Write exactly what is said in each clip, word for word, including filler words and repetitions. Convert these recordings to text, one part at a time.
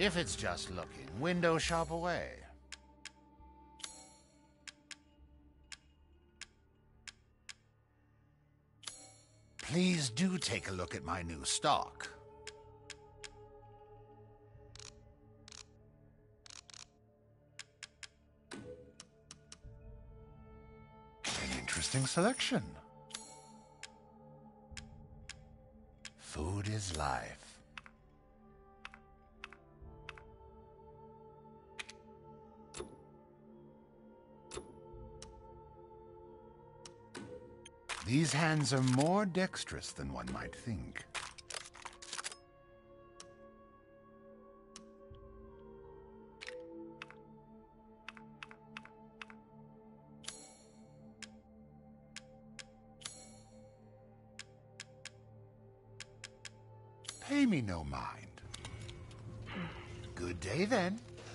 If it's just looking, window shop away. Please do take a look at my new stock. An interesting selection. Food is life. These hands are more dexterous than one might think. Pay me no mind. Good day, then.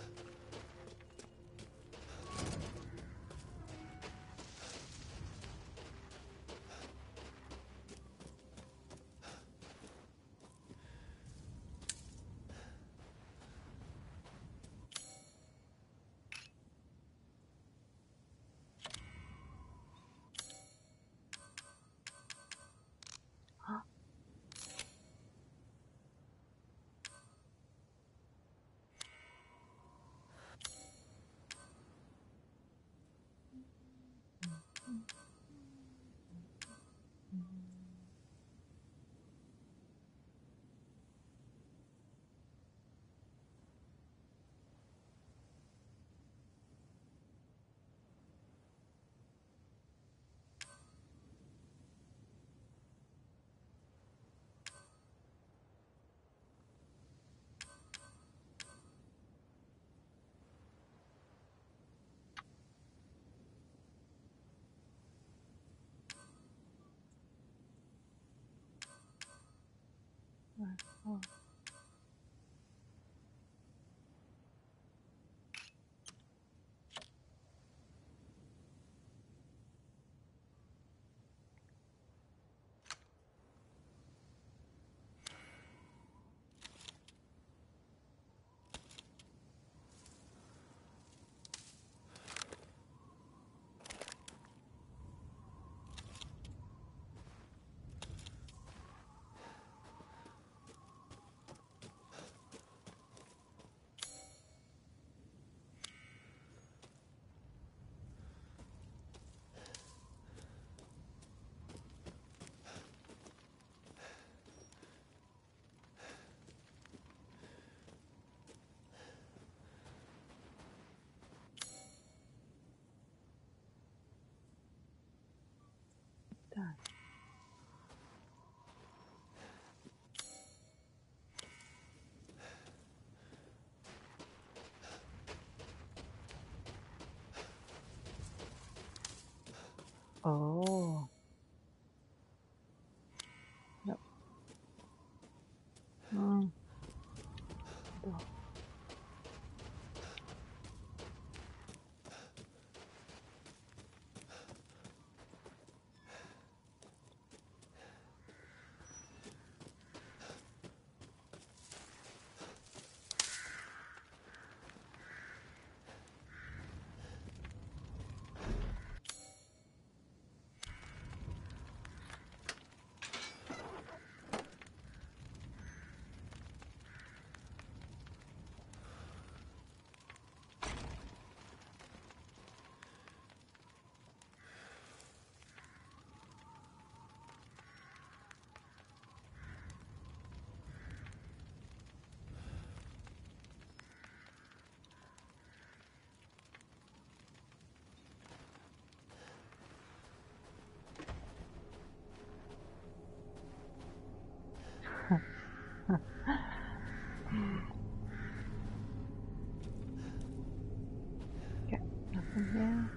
Oh. Done. Oh. Yep. Mm. Duh. Okay, nothing here.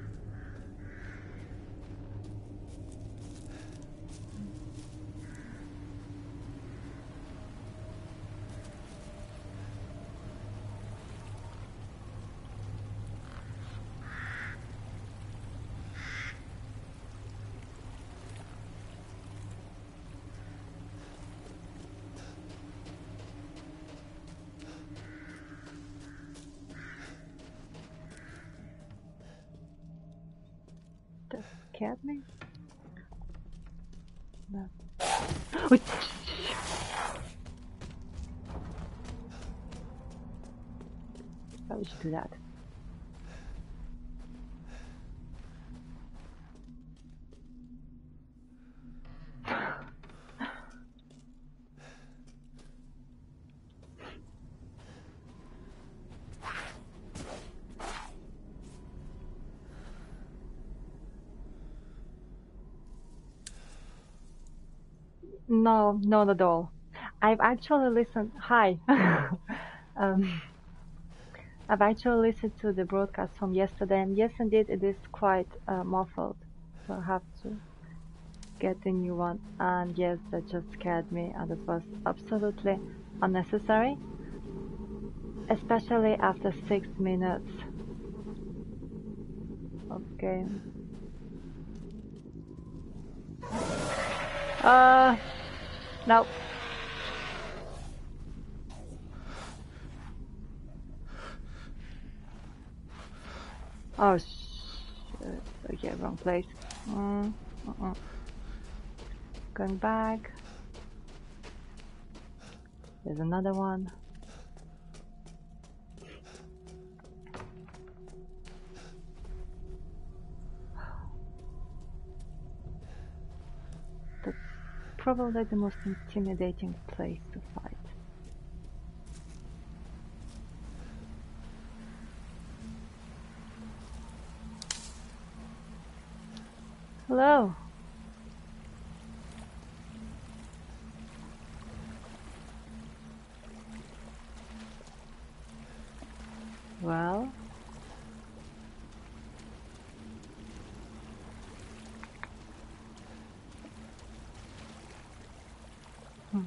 That scared me. No. Wait. Probably should do that. No, not at all. I've actually listened. Hi. um, I've actually listened to the broadcast from yesterday, and yes, indeed, it is quite uh, muffled. So I have to get a new one. And yes, that just scared me, and it was absolutely unnecessary, especially after six minutes of game. Uh, no. Oh, shit. Okay, wrong place. Mm, uh-uh. Going back. There's another one. That's probably the most intimidating place to fight. Hello. Well, hmm.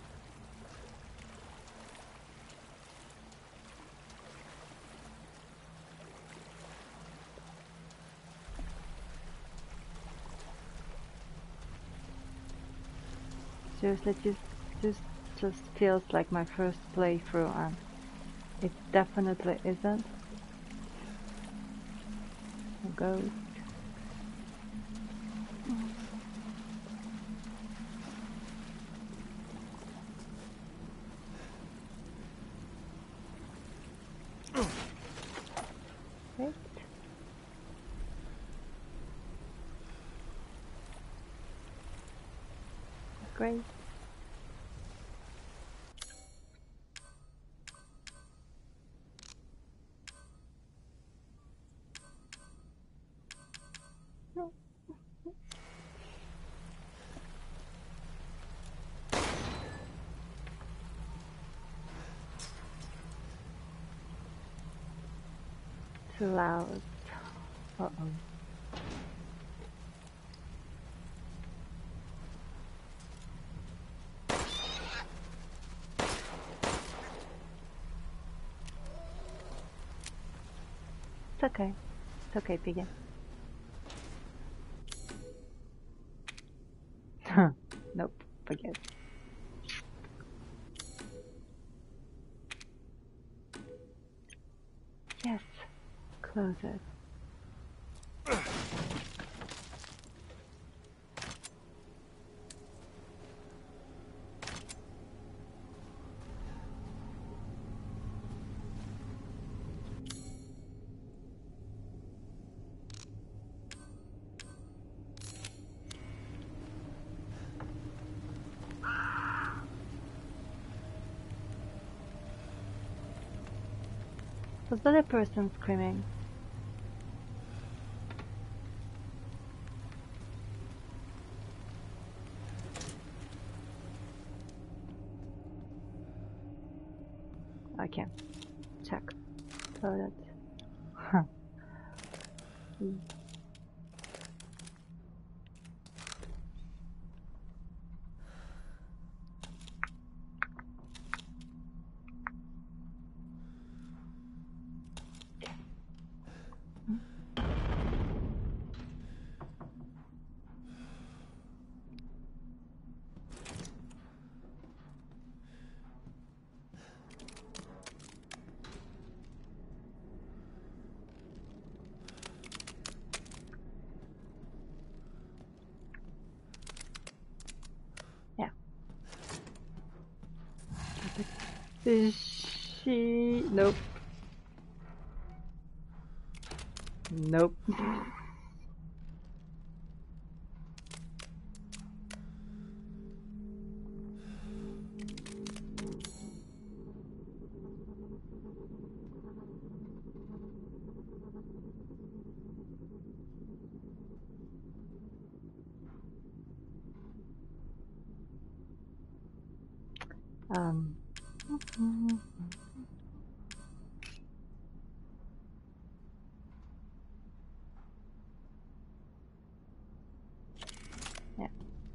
Seriously, this this just feels like my first playthrough, and it definitely isn't. A ghost. Wait. Great. Too loud. Uh oh. It's okay. It's okay, Piggy. Nope. Forget. Yes. Close it. Was that a person screaming? I can check. Toilet. Huh. Mm. She... Nope. Nope. Um... Yeah.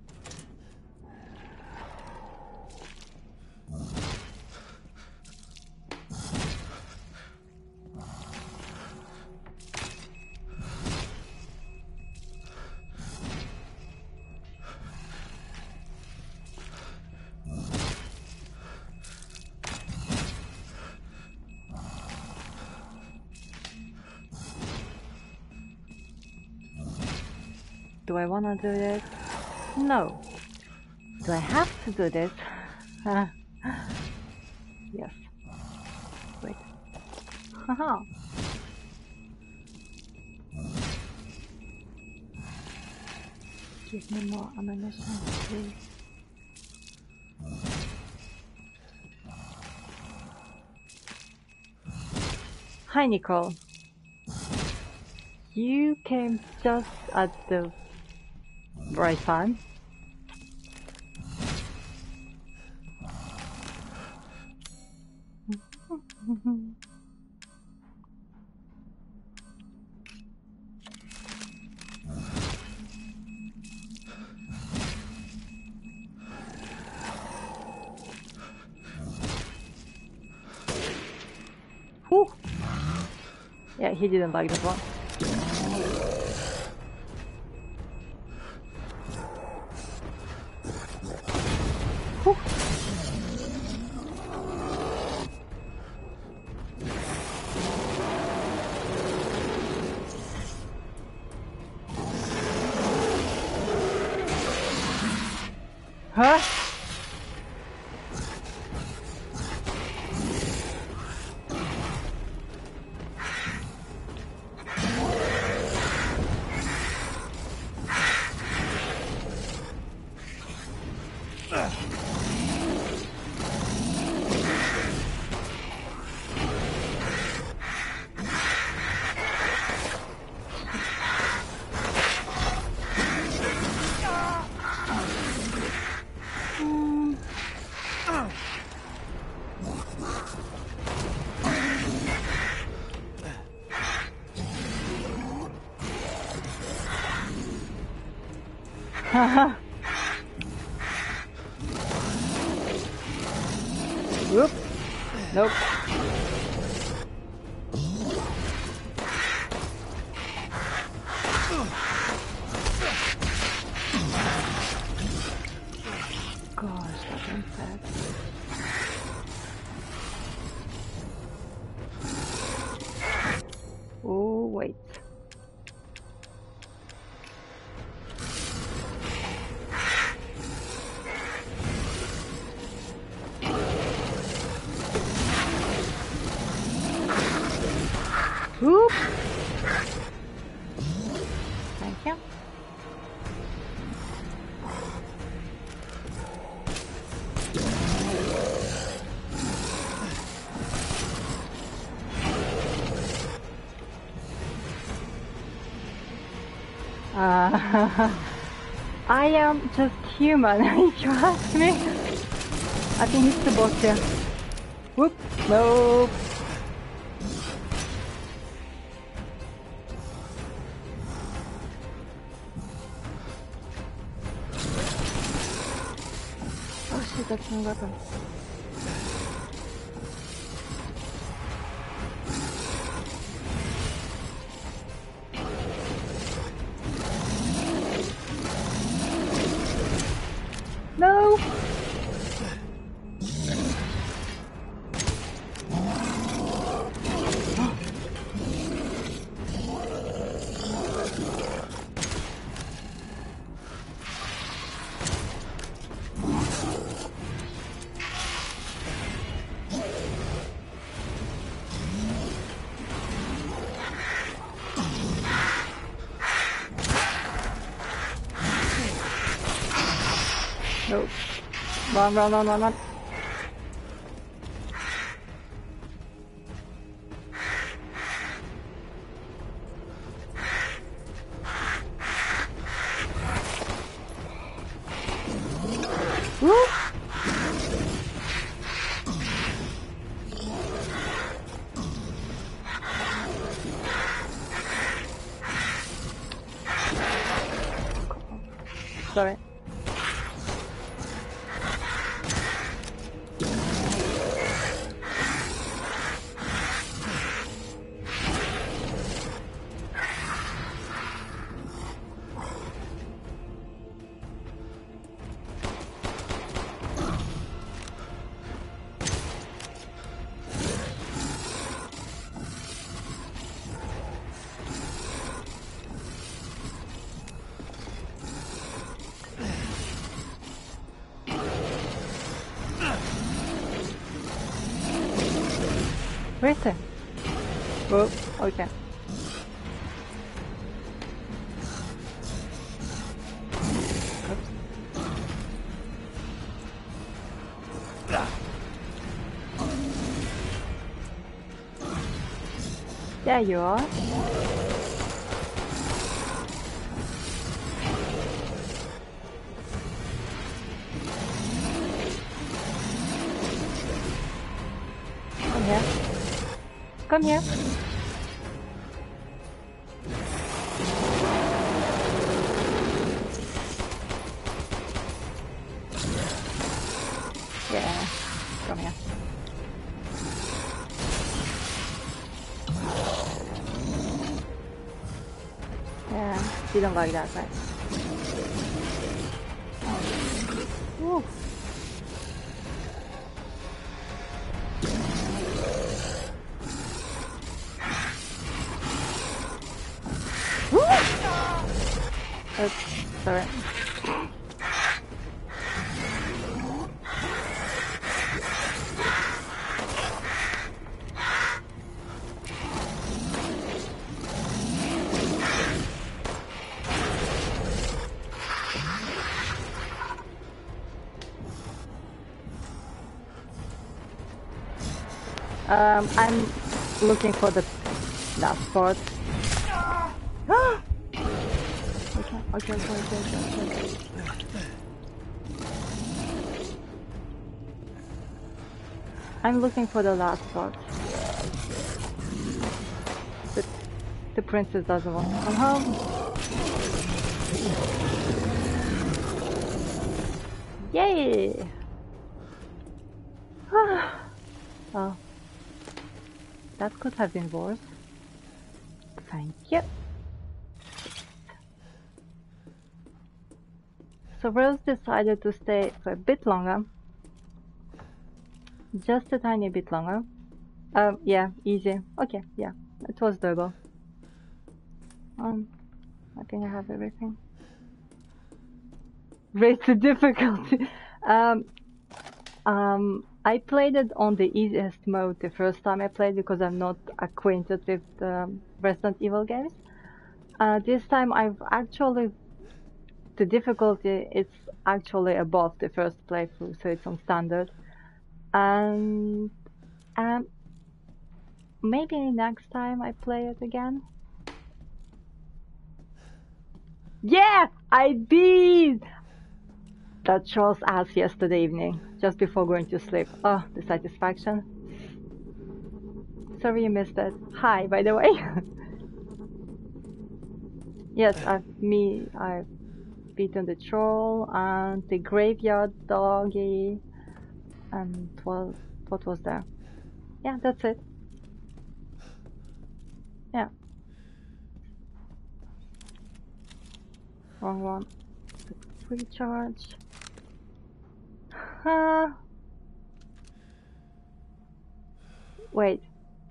Do I wanna do this? No. Do I have to do this? Yes. Wait. Haha. Give me more ammunition, please. Hi, Nicole. You came just at the right time. Whew. Yeah, he didn't like that one. Whew. Huh? Haha. Whoop. Nope. Gosh, that impact. Oh, wait. Whoop. Thank you. Uh, I am just human, if you ask me. I think it's the boss here. Whoop. Nope. Oh shit, that's my weapon. No! No. Run, run, run, run, run. Woo! Sorry. Where is it? Oh, okay. Oops. There you are. Come here. Come here. Yeah, come here. Yeah, didn't like that, right? Woo. Oops, sorry. Um, I'm looking for the last part. Okay, okay, okay, okay, okay, okay. I'm looking for the last part. The, the princess doesn't want to come home. Yay! Oh, that could have been worse. Thank you. So Rose decided to stay for a bit longer. Just a tiny bit longer. Um, yeah, easy. Okay, yeah, it was doable. Um, I think I have everything. Rate the difficulty. um, um, I played it on the easiest mode the first time I played because I'm not acquainted with the Resident Evil games. Uh, this time I've actually, the difficulty is actually above the first playthrough, so it's on standard. And um, maybe next time I play it again. Yeah, I did! That Charles asked yesterday evening, just before going to sleep. Oh, the satisfaction. Sorry you missed it. Hi, by the way. Yes, I've me I've beaten the troll and the graveyard doggy and what what was there? Yeah, that's it. Yeah. Wrong one. Free charge. Uh, wait.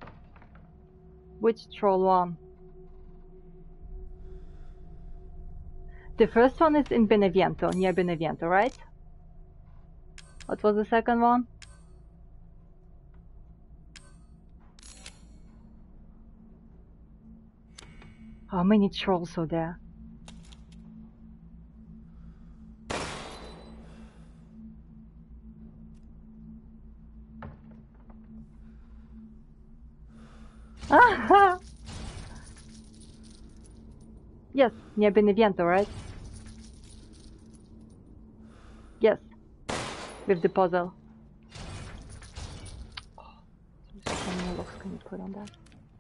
Which troll one? The first one is in Beneviento, near Beneviento, right? What was the second one? How many trolls are there? Yes, near Benevento, right? Yes, with the puzzle. Oh, how many locks can you put on that?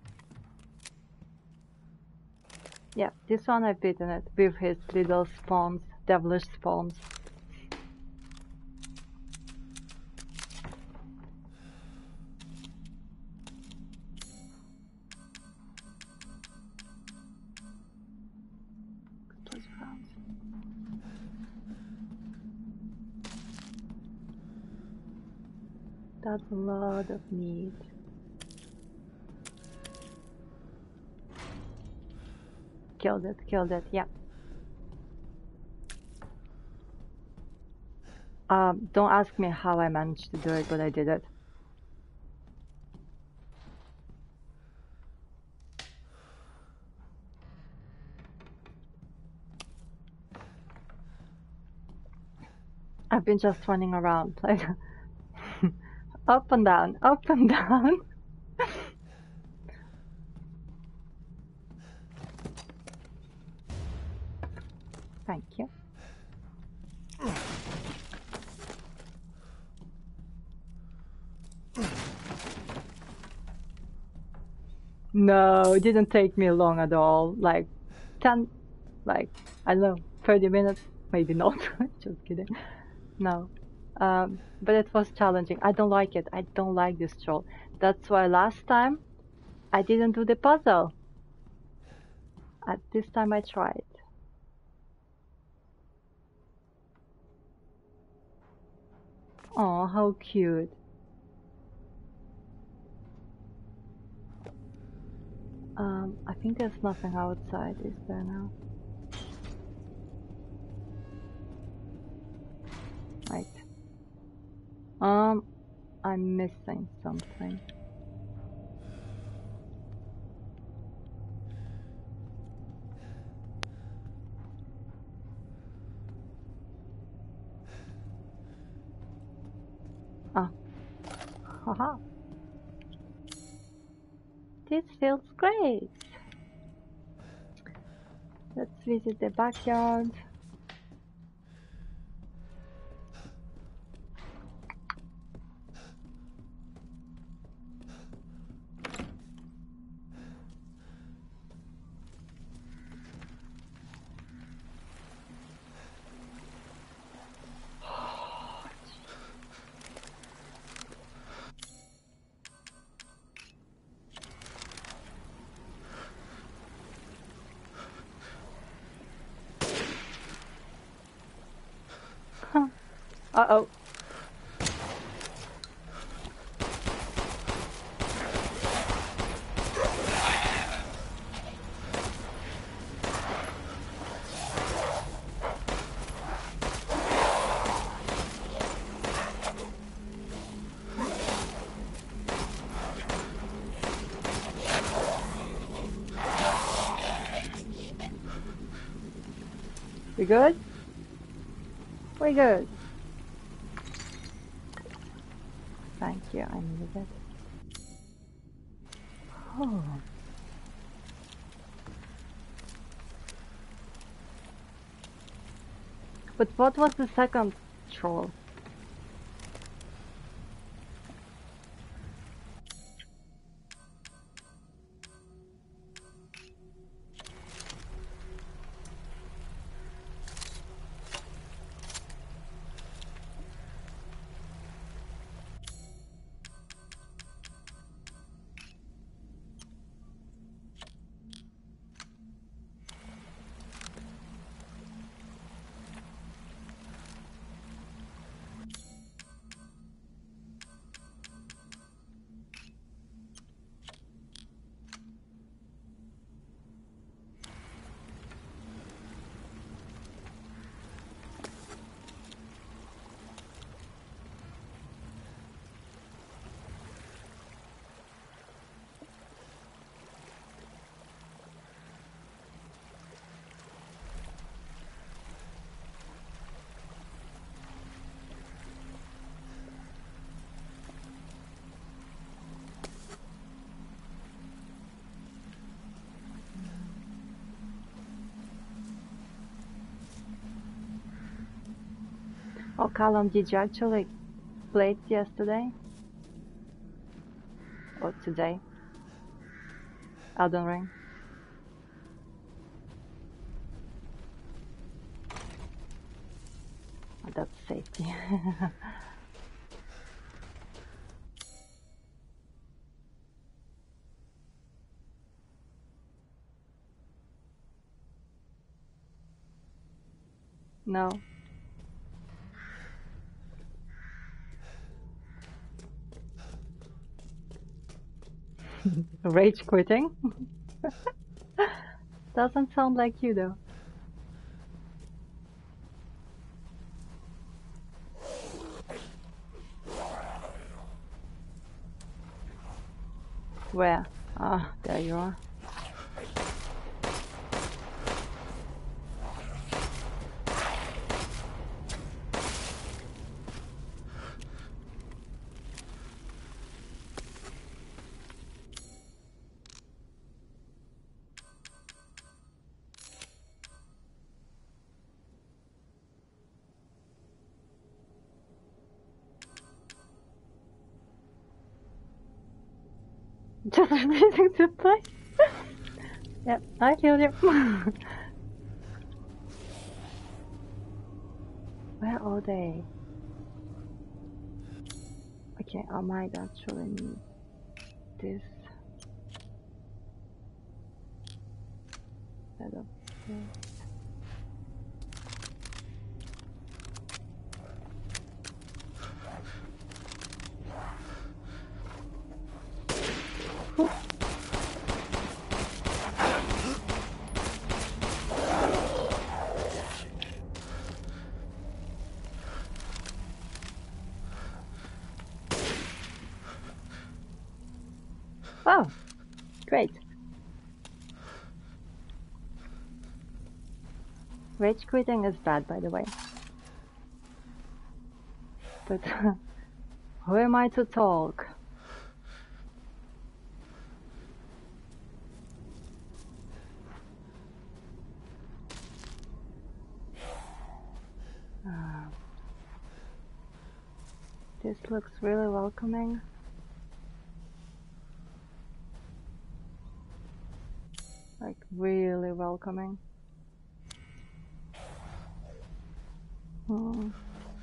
Yeah, this one I've beaten it with his little spawns, devilish spawns. That's a lot of meat. Killed it, killed it, yeah. Um, don't ask me how I managed to do it, but I did it. I've been just running around, like up and down, up and down. Thank you. No, it didn't take me long at all. Like ten, like, I don't know, thirty minutes, maybe not. Just kidding. No. Um, but it was challenging. I don't like it. I don't like this troll. That's why last time I didn't do the puzzle. At this time I tried. Oh, how cute. Um, I think there's nothing outside, is there now? Right. Um, I'm missing something. Ah. Haha. This feels great. Let's visit the backyard. Uh-oh. We good? We good. Thank you, I needed it. Oh. But what was the second troll? Callum, did you actually play it yesterday? Or today? Elden Ring? Oh, that's safety. No. Rage quitting? Doesn't sound like you though. Where? Ah, there you are. Just refusing to play? Yep, I killed you. Where are they? Okay, I might actually need this. Instead of this. Oh, great. Rage quitting is bad, by the way. But who am I to talk? Uh, this looks really welcoming. Like, really welcoming. Hmm.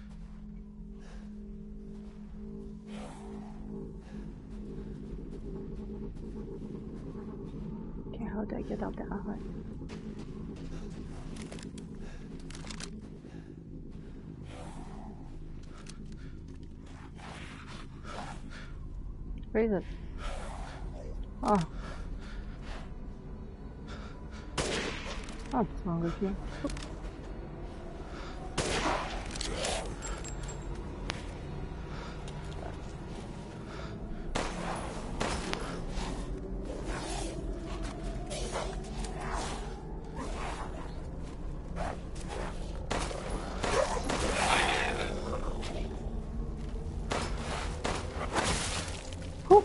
Okay, how do I get up there? Oh, right. Where is it? Oh. What's wrong with you? Whew.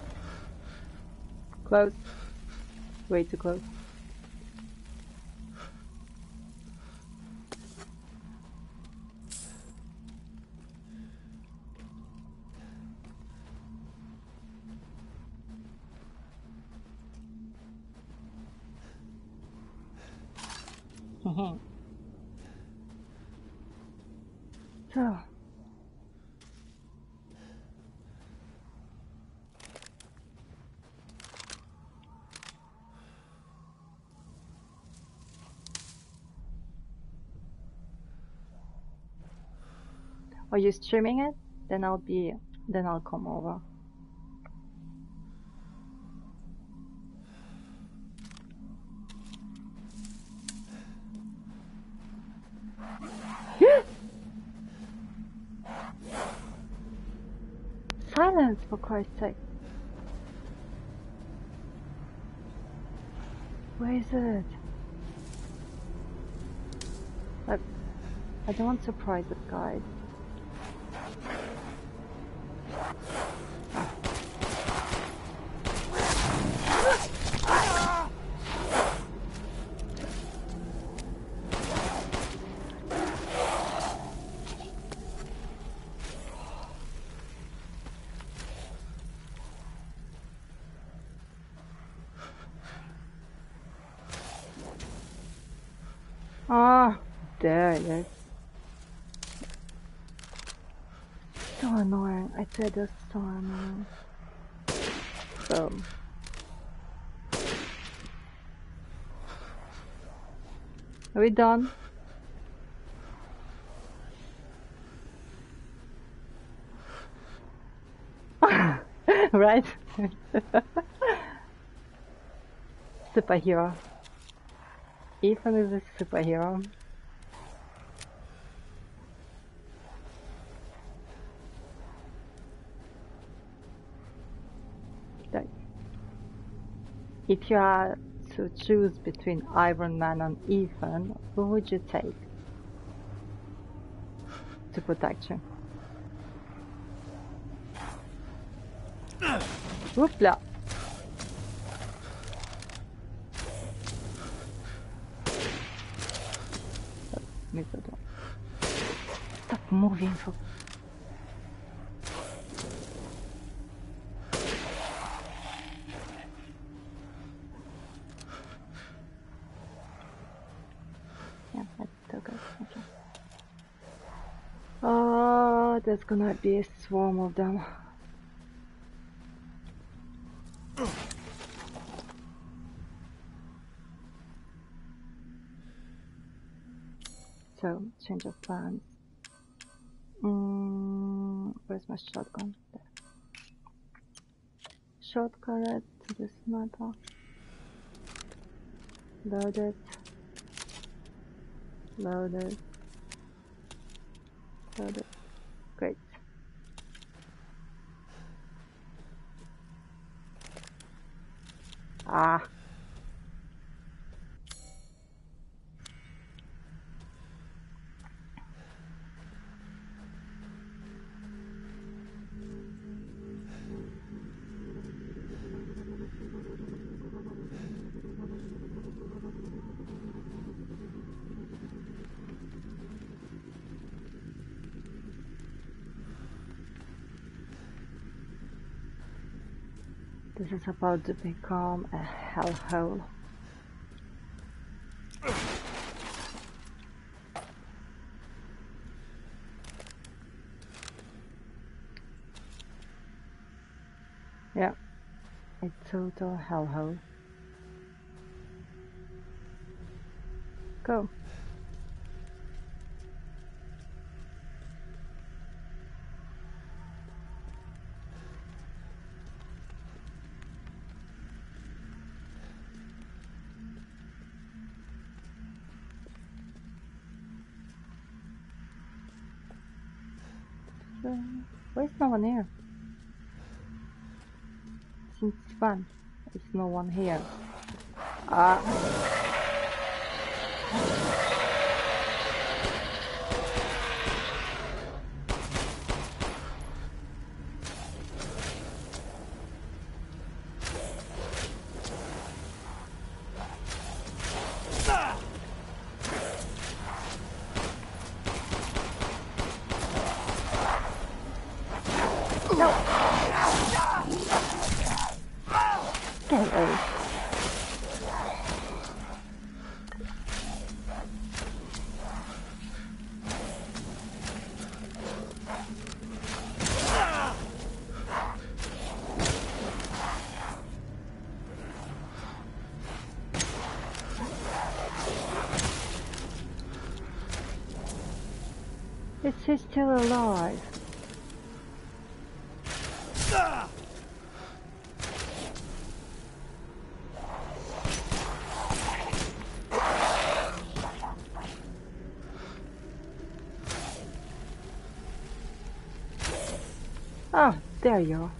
Close. Way too close. So. Are you streaming it? Then I'll be, then I'll come over. Silence, for Christ's sake. Where is it? Like, I don't want to surprise this guy. Ah, there it is. So annoying. I said that's so annoying. So. Are we done? Right? Superhero. Ethan is a superhero. Like, if you had to choose between Iron Man and Ethan, who would you take to protect you? Whoopla! Missed that one. Stop moving for... Yeah, I took it. Okay. Oh, there's gonna be a swarm of them. So, change of plans. Mm, where's my shotgun? There. Shotgun to the sniper. Load it. Load it. Load it. Great. Ah. This is about to become a hellhole. Yeah, a total hellhole. Go. So, where's no one here? Since when is no one here? Ah. No! Get away. Is he still alive? Oh, there you are.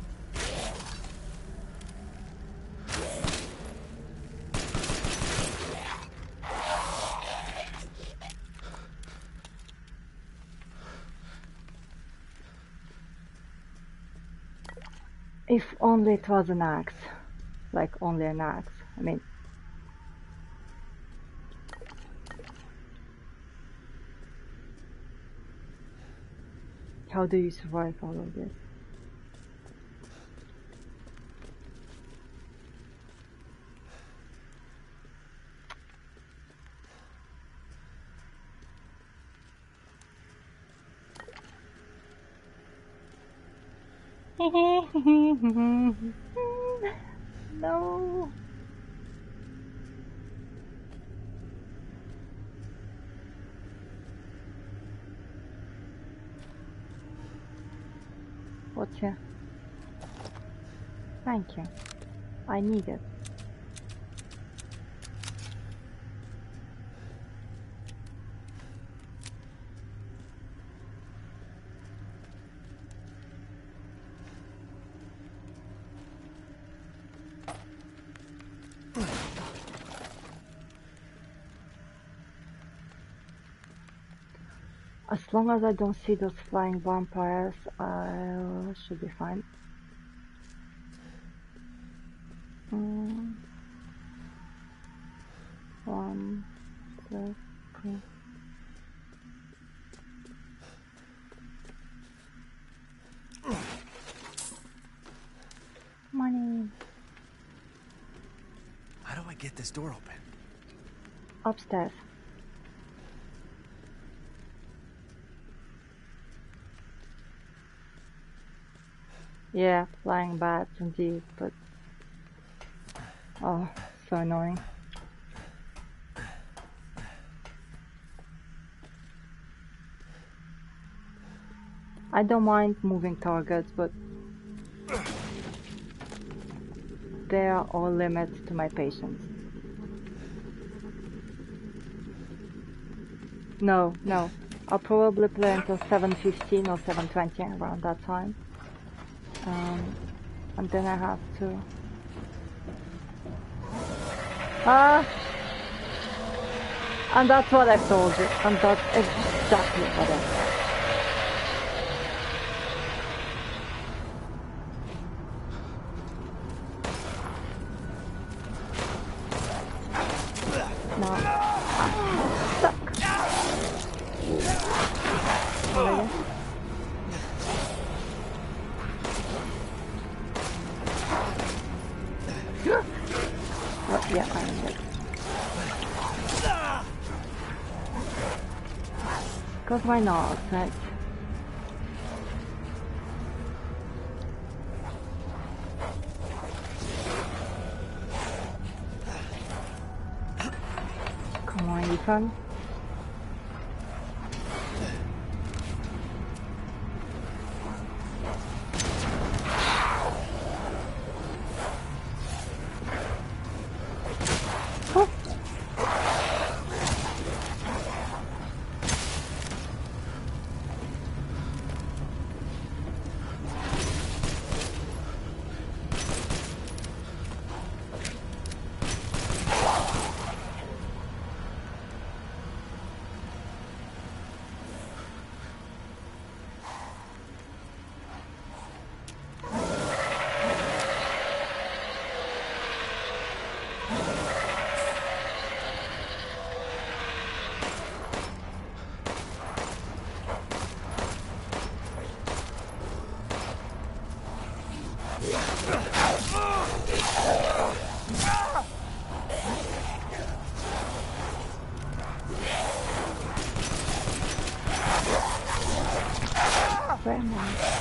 If only it was an axe. Like, only an axe. I mean... How do you survive all of this? No. What's here? Thank you. I need it. As long as I don't see those flying vampires, I should be fine. Mm. One, two, three. Money. How do I get this door open? Upstairs. Yeah, flying bats indeed, but oh, so annoying. I don't mind moving targets, but there are all limits to my patience. No, no. I'll probably play until seven fifteen or seven twenty, around that time. Um, and then I have to... Ah! And that's what I've told you. And that's exactly what I've told you. Now, I'm stuck. Really? Oh, yeah, I'm dead. Because why not, right? Come on, Ethan. Very nice.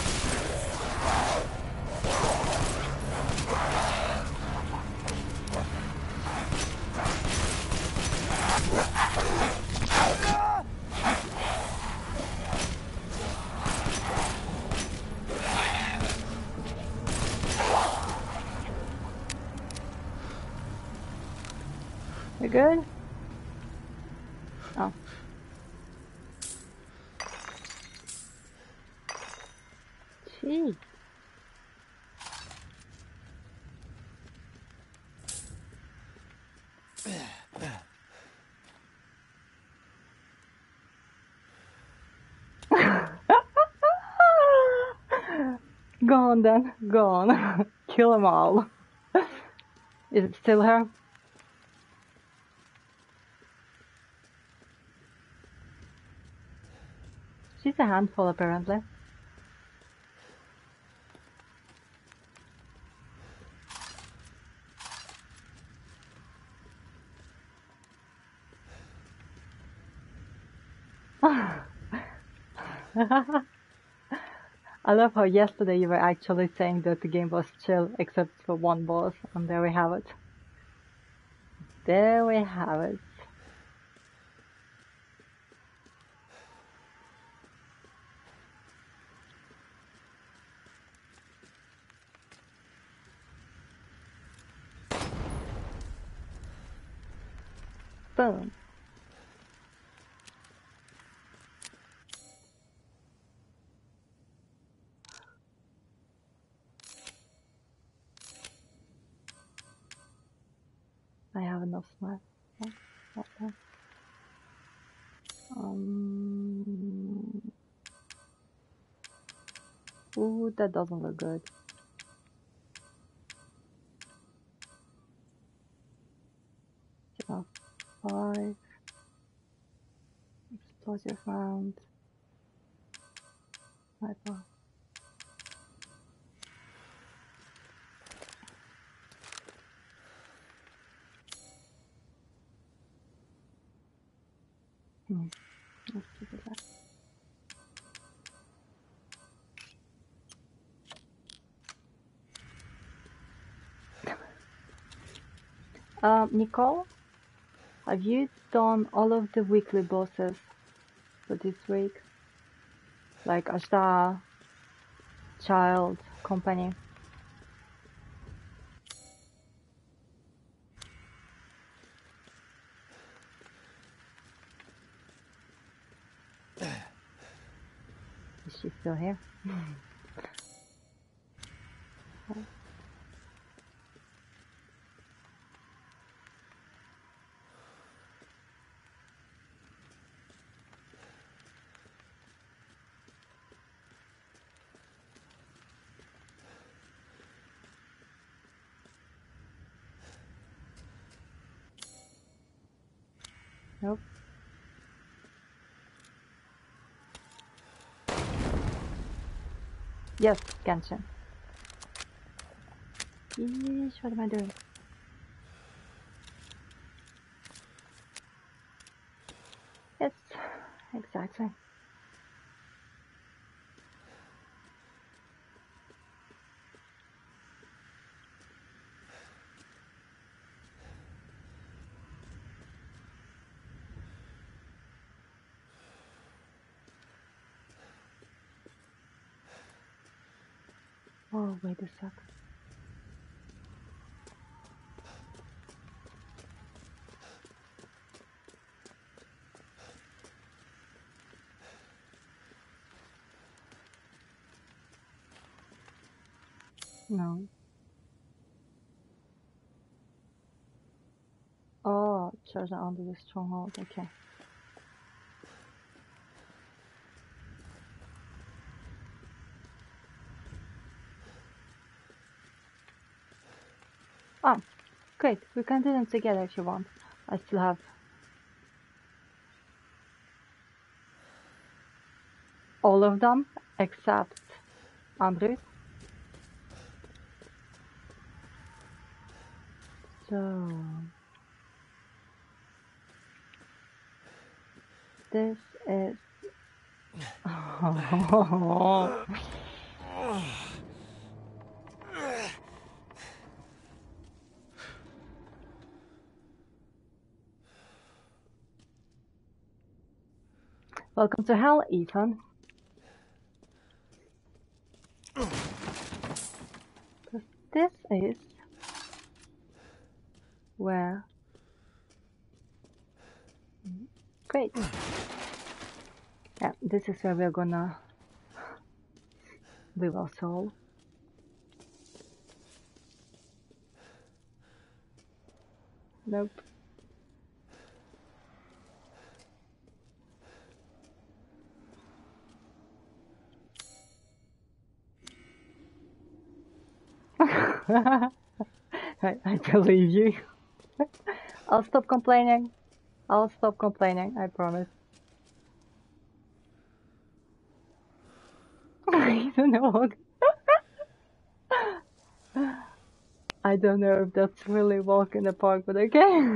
You good? Oh. Gee. Go on then, go on. Kill them all. Is it still her? She's a handful apparently. I love how yesterday you were actually saying that the game was chill except for one boss, and there we have it. There we have it. Boom. I have enough smart. Oh, not bad. Um. Ooh, that doesn't look good. Enough. Five. Explosive round. Sniper. Hmm. Let's keep it that. Um, Nicole, have you done all of the weekly bosses for this week? Like Ashta, Child, Company? Is she still here? Nope. Yes, Genshin. Yeesh, what am I doing? Yes, exactly. Oh, wait a sec. No. Oh, treasure under the stronghold, okay. Oh, great. We can do them together if you want. I still have all of them except Andrews. So this is welcome to hell, Ethan. This is where great. Yeah, this is where we're gonna leave our soul. Nope. I, I believe you. I'll stop complaining. I'll stop complaining, I promise. I don't know. I don't know if that's really walk in the park, but okay.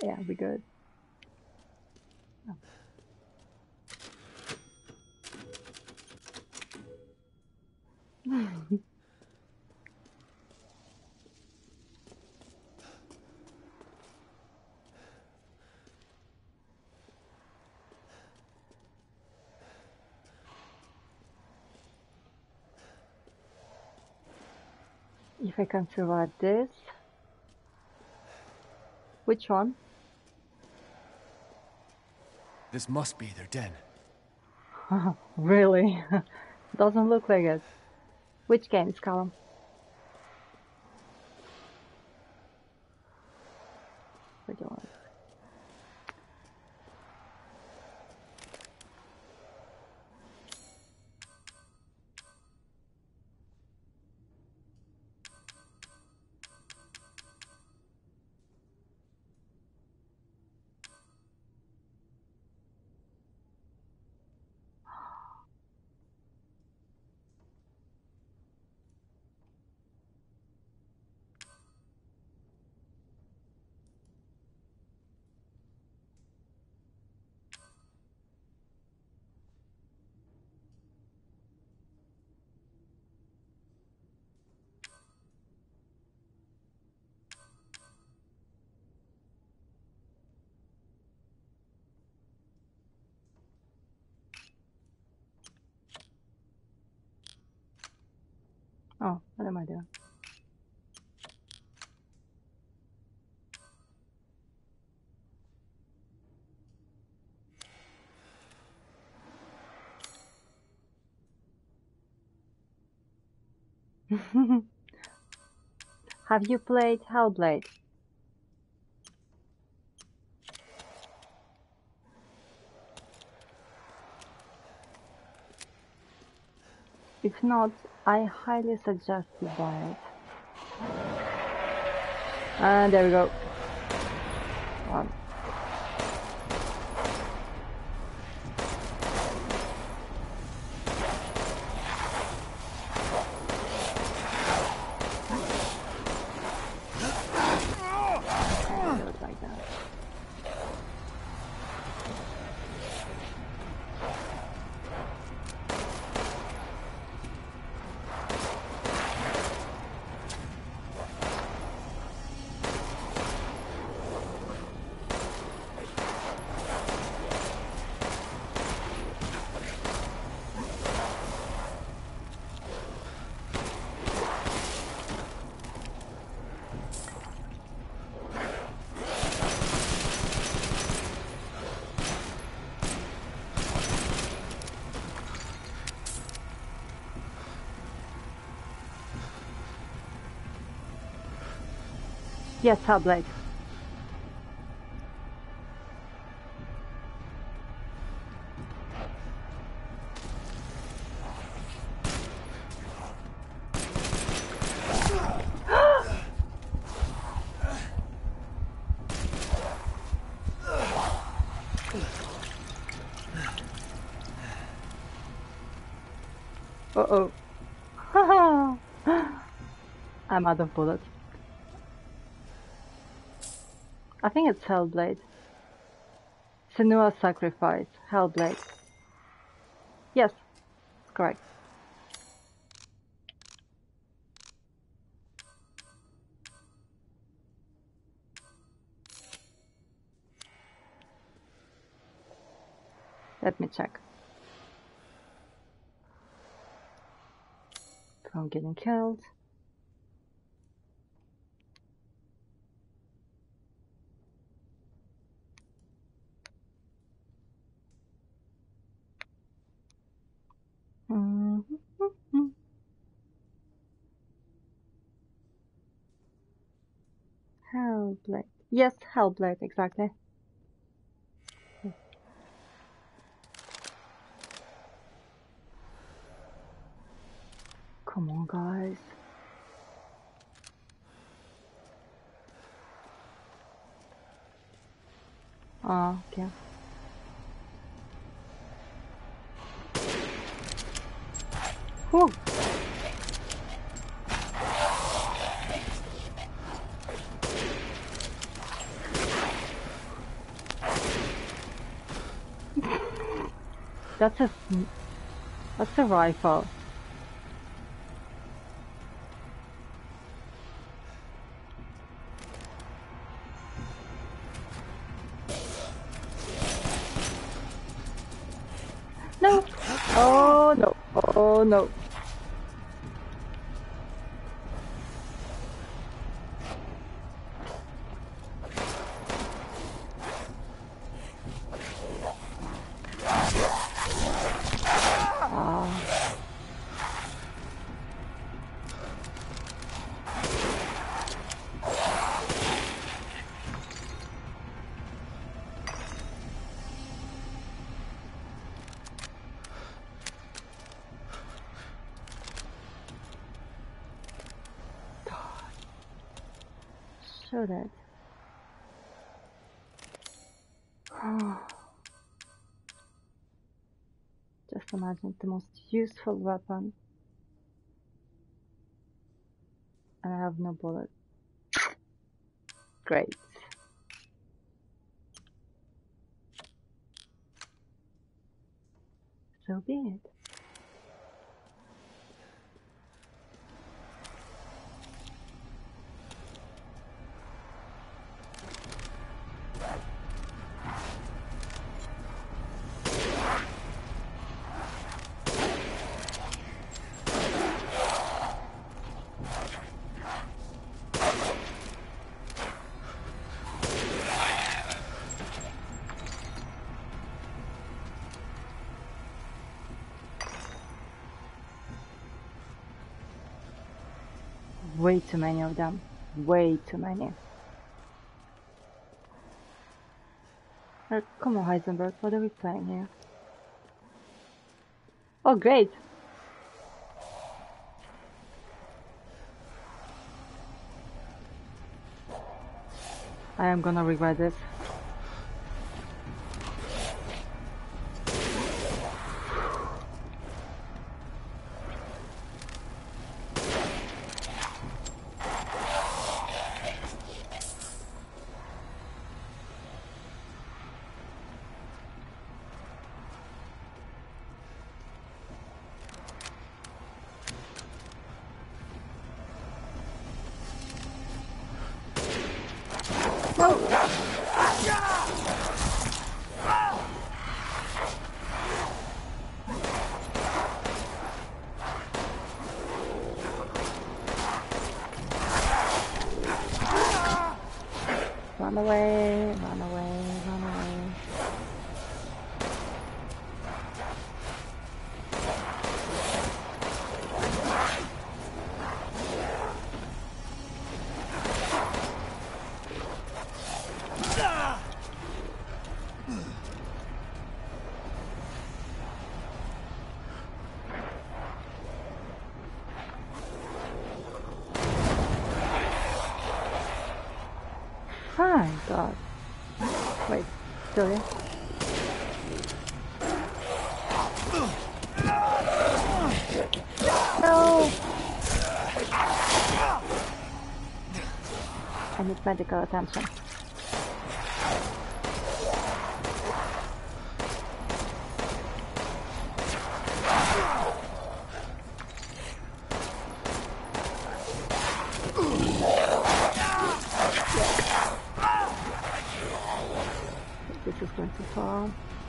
Yeah, we good. Oh. If I can survive this. Which one? This must be their den. Really? Doesn't look like it. Which games, Callum? Which one? Oh, what am I doing? Have you played Hellblade? If not, I highly suggest you buy it. And there we go. One. Like that. Yes, Hellblade. Uh-oh. I'm out of bullets. I think it's Hellblade. Senua's Sacrifice. Hellblade. Yes, correct. Let me check. From getting killed. Mm-hmm. Hellblade. Yes, Hellblade, exactly. Come on, guys. Oh, okay. Whew. that's a that's a rifle. No! Oh no! Oh no! Show that. Just imagine the most useful weapon. And I have no bullet. Great. So be it. Way too many of them. Way too many. Uh, come on, Heisenberg, what are we playing here? Oh, great! I am gonna regret this. Run away, run away, run away. My God. Wait, still here? No! I need medical attention. This is going to fall.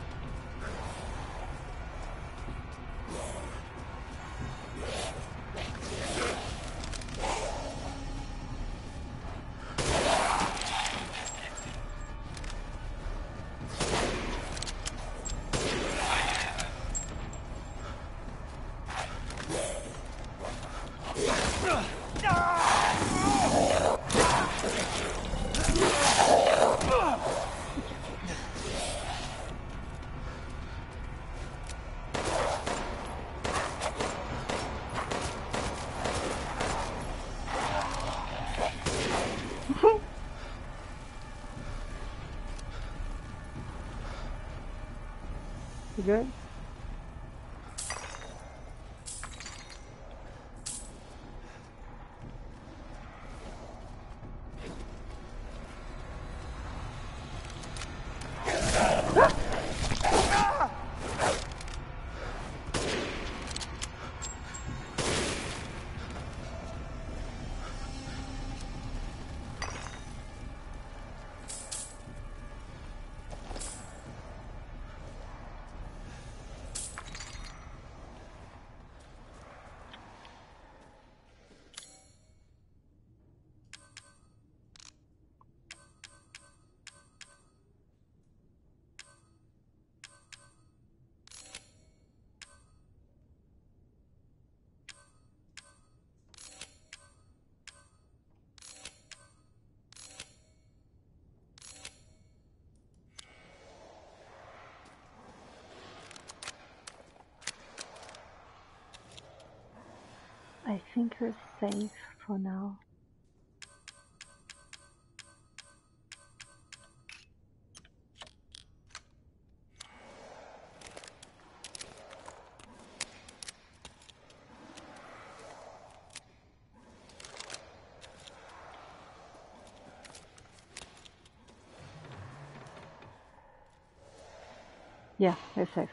You good? I think we're safe for now. Yeah, we're safe.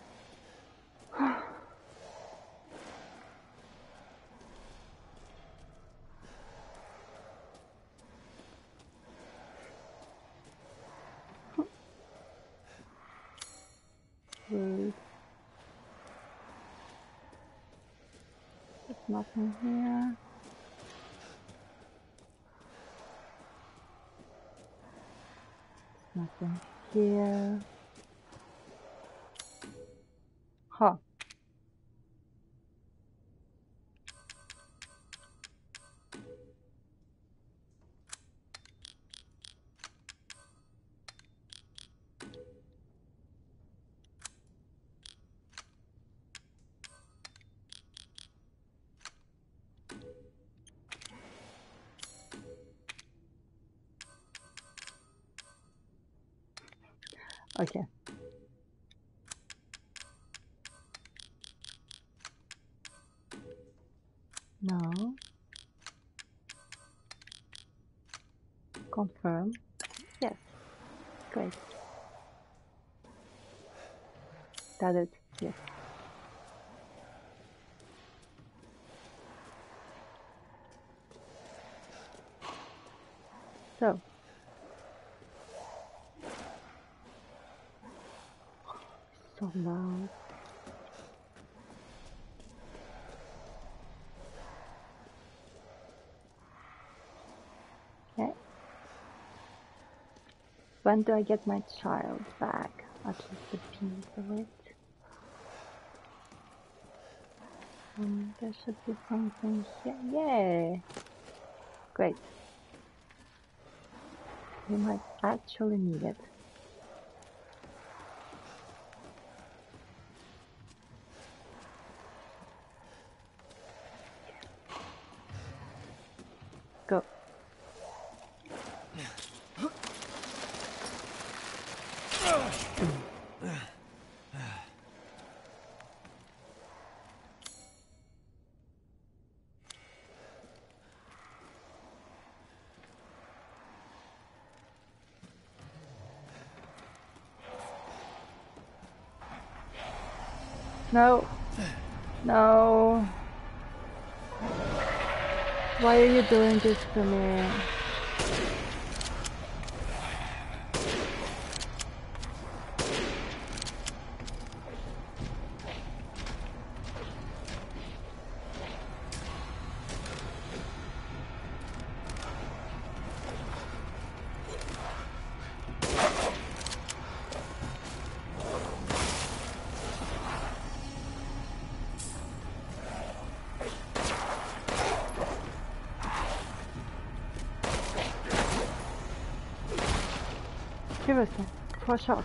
Good. There's nothing here. There's nothing here. Huh. Okay. No. Confirm. Yes. Great. That it. Yes. So. So loud. Okay. When do I get my child back? At least a piece of it. Um, there should be something here. Yay! Great. We might actually need it. Go. No. No. Why are you doing this to me? Seriously, four shots.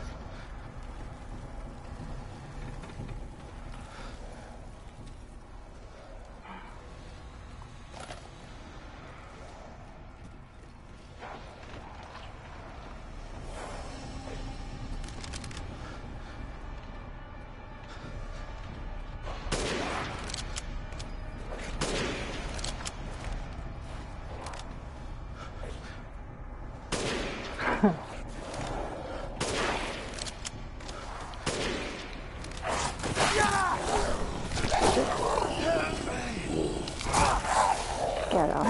Get up.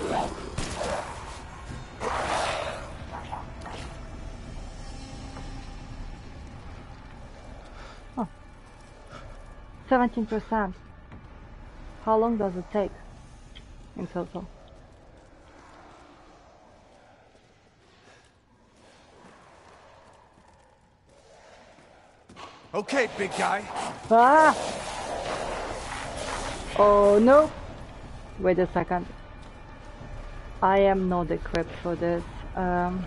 Oh. seventeen percent. How long does it take in total? Okay, big guy. Ah! Oh no! Wait a second. I am not equipped for this. Um,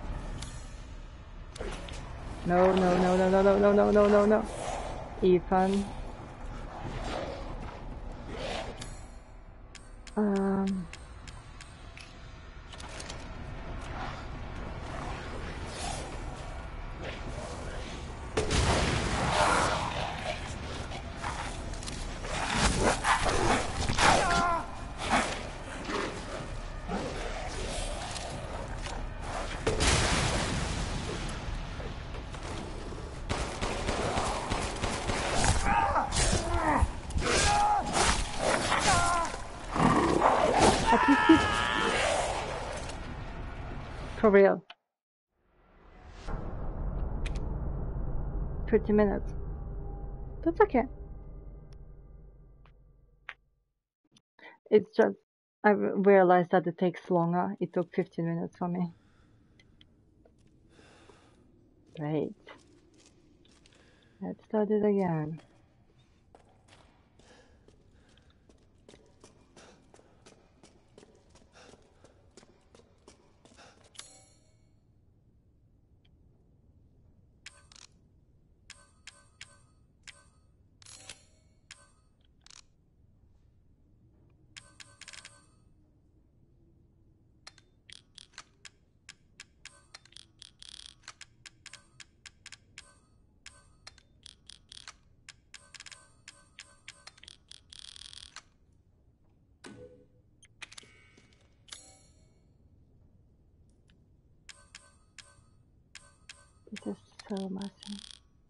no, no, no, no, no, no, no, no, no, no, no. Ethan. Um. At least it's for real. thirty minutes. That's okay. It's just I re- realized that it takes longer. It took fifteen minutes for me. Great. Let's start it again. This is so messy.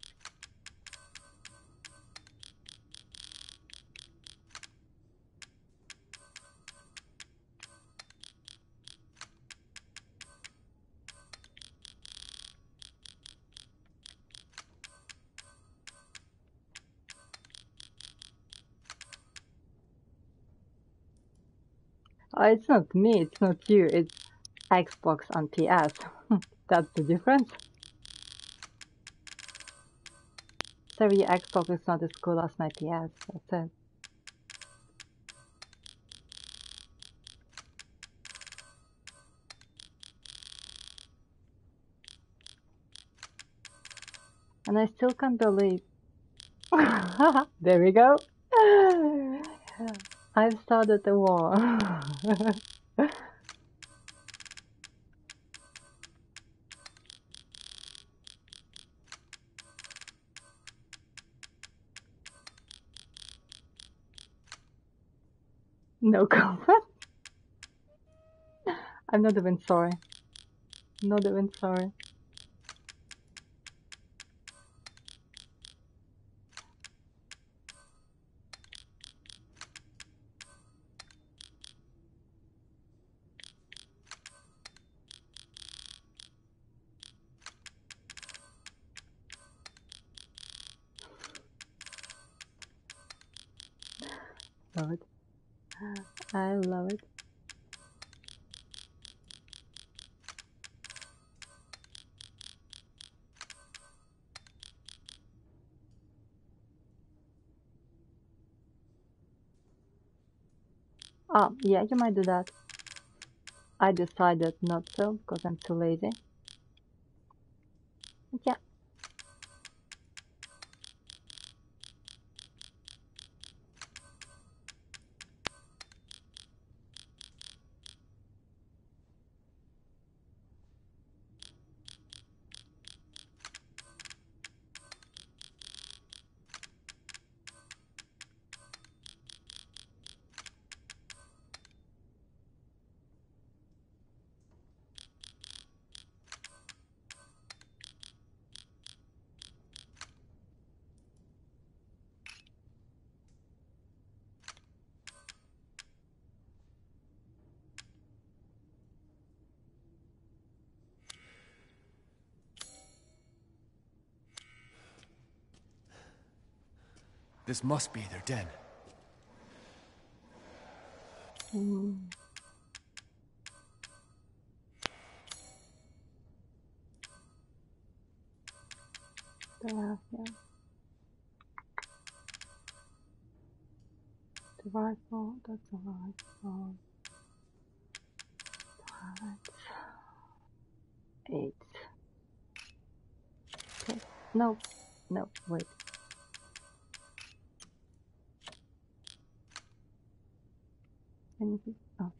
Uh, it's not me, it's not you, it's Xbox and P S. That's the difference. So your Xbox is not as cool as my P S, that's it. And I still can't believe. There we go. I've started a war. No comment. I'm not even sorry. Not even sorry. Love it. I love it. Oh, yeah, you might do that. I decided not to because I'm too lazy. But yeah. This must be their den. Mm. There, yeah. The rifle, that's a rifle. Alright. Eight. Okay. No, no, wait. Anything? Oh.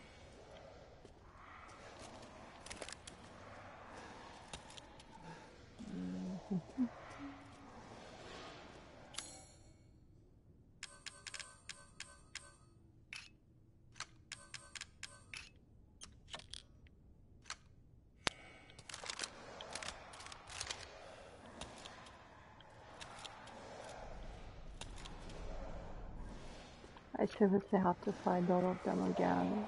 I seriously have to fight all of them again.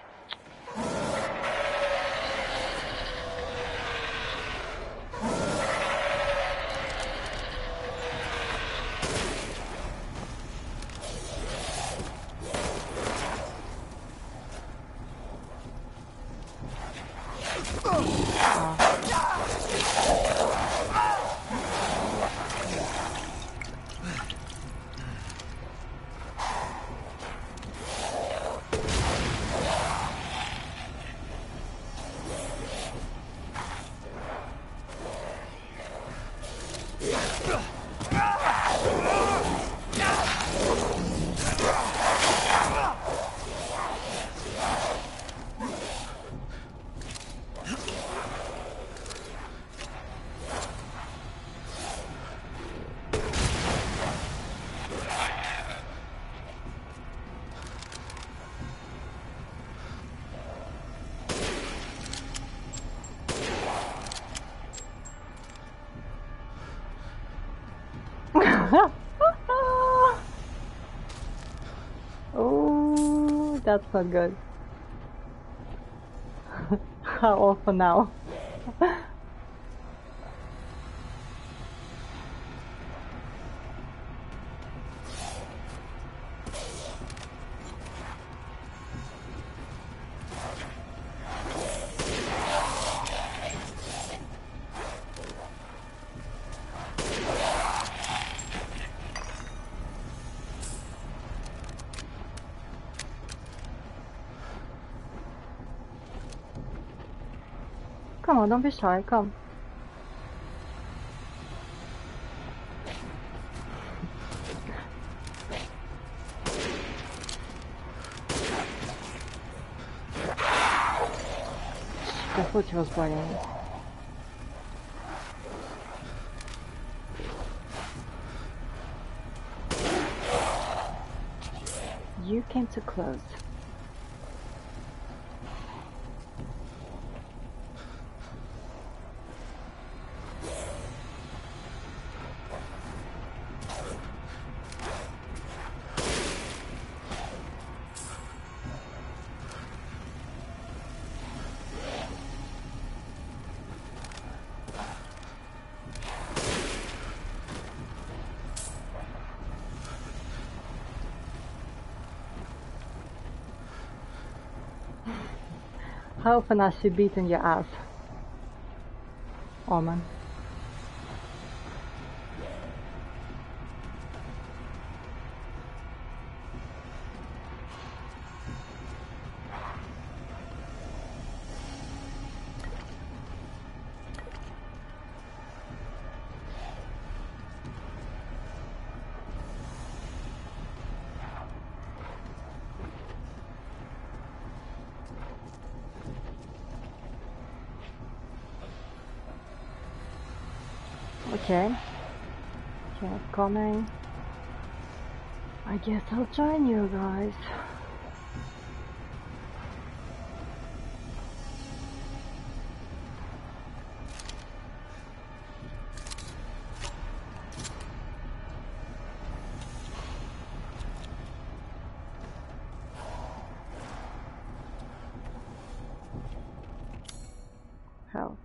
Oh, that's not good. How awful now. Come on, don't be shy, come. I thought he was biting. You came too close. How often has she beaten your ass, Omen? Okay. Okay, coming. I guess I'll join you guys. Hell.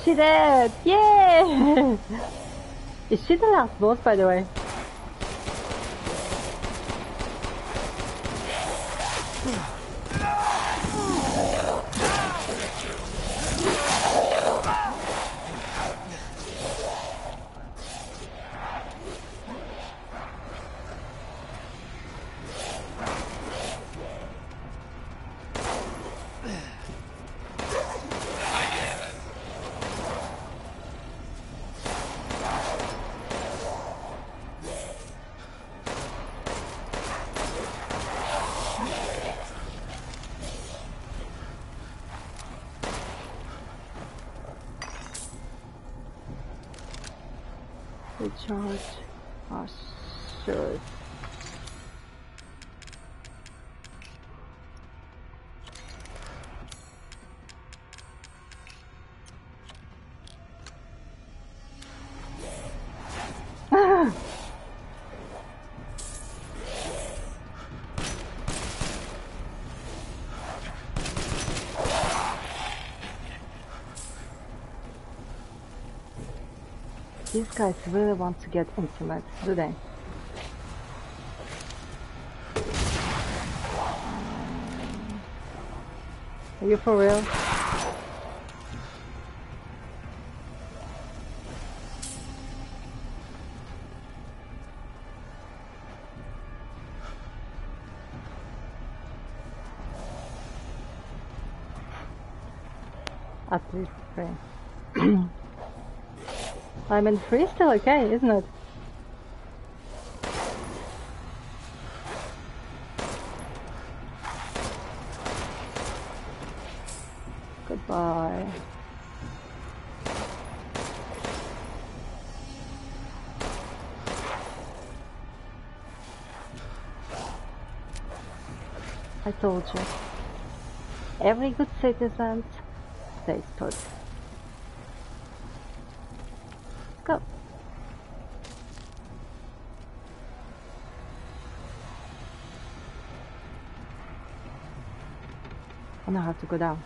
She did! Yay! Is she the last boss, by the way? Recharge. Oh, sure. These guys really want to get intimate, do they? Are you for real? At least three. I mean, three is still okay, isn't it? Goodbye. I told you. Every good citizen stays put. Go. I now have to go down.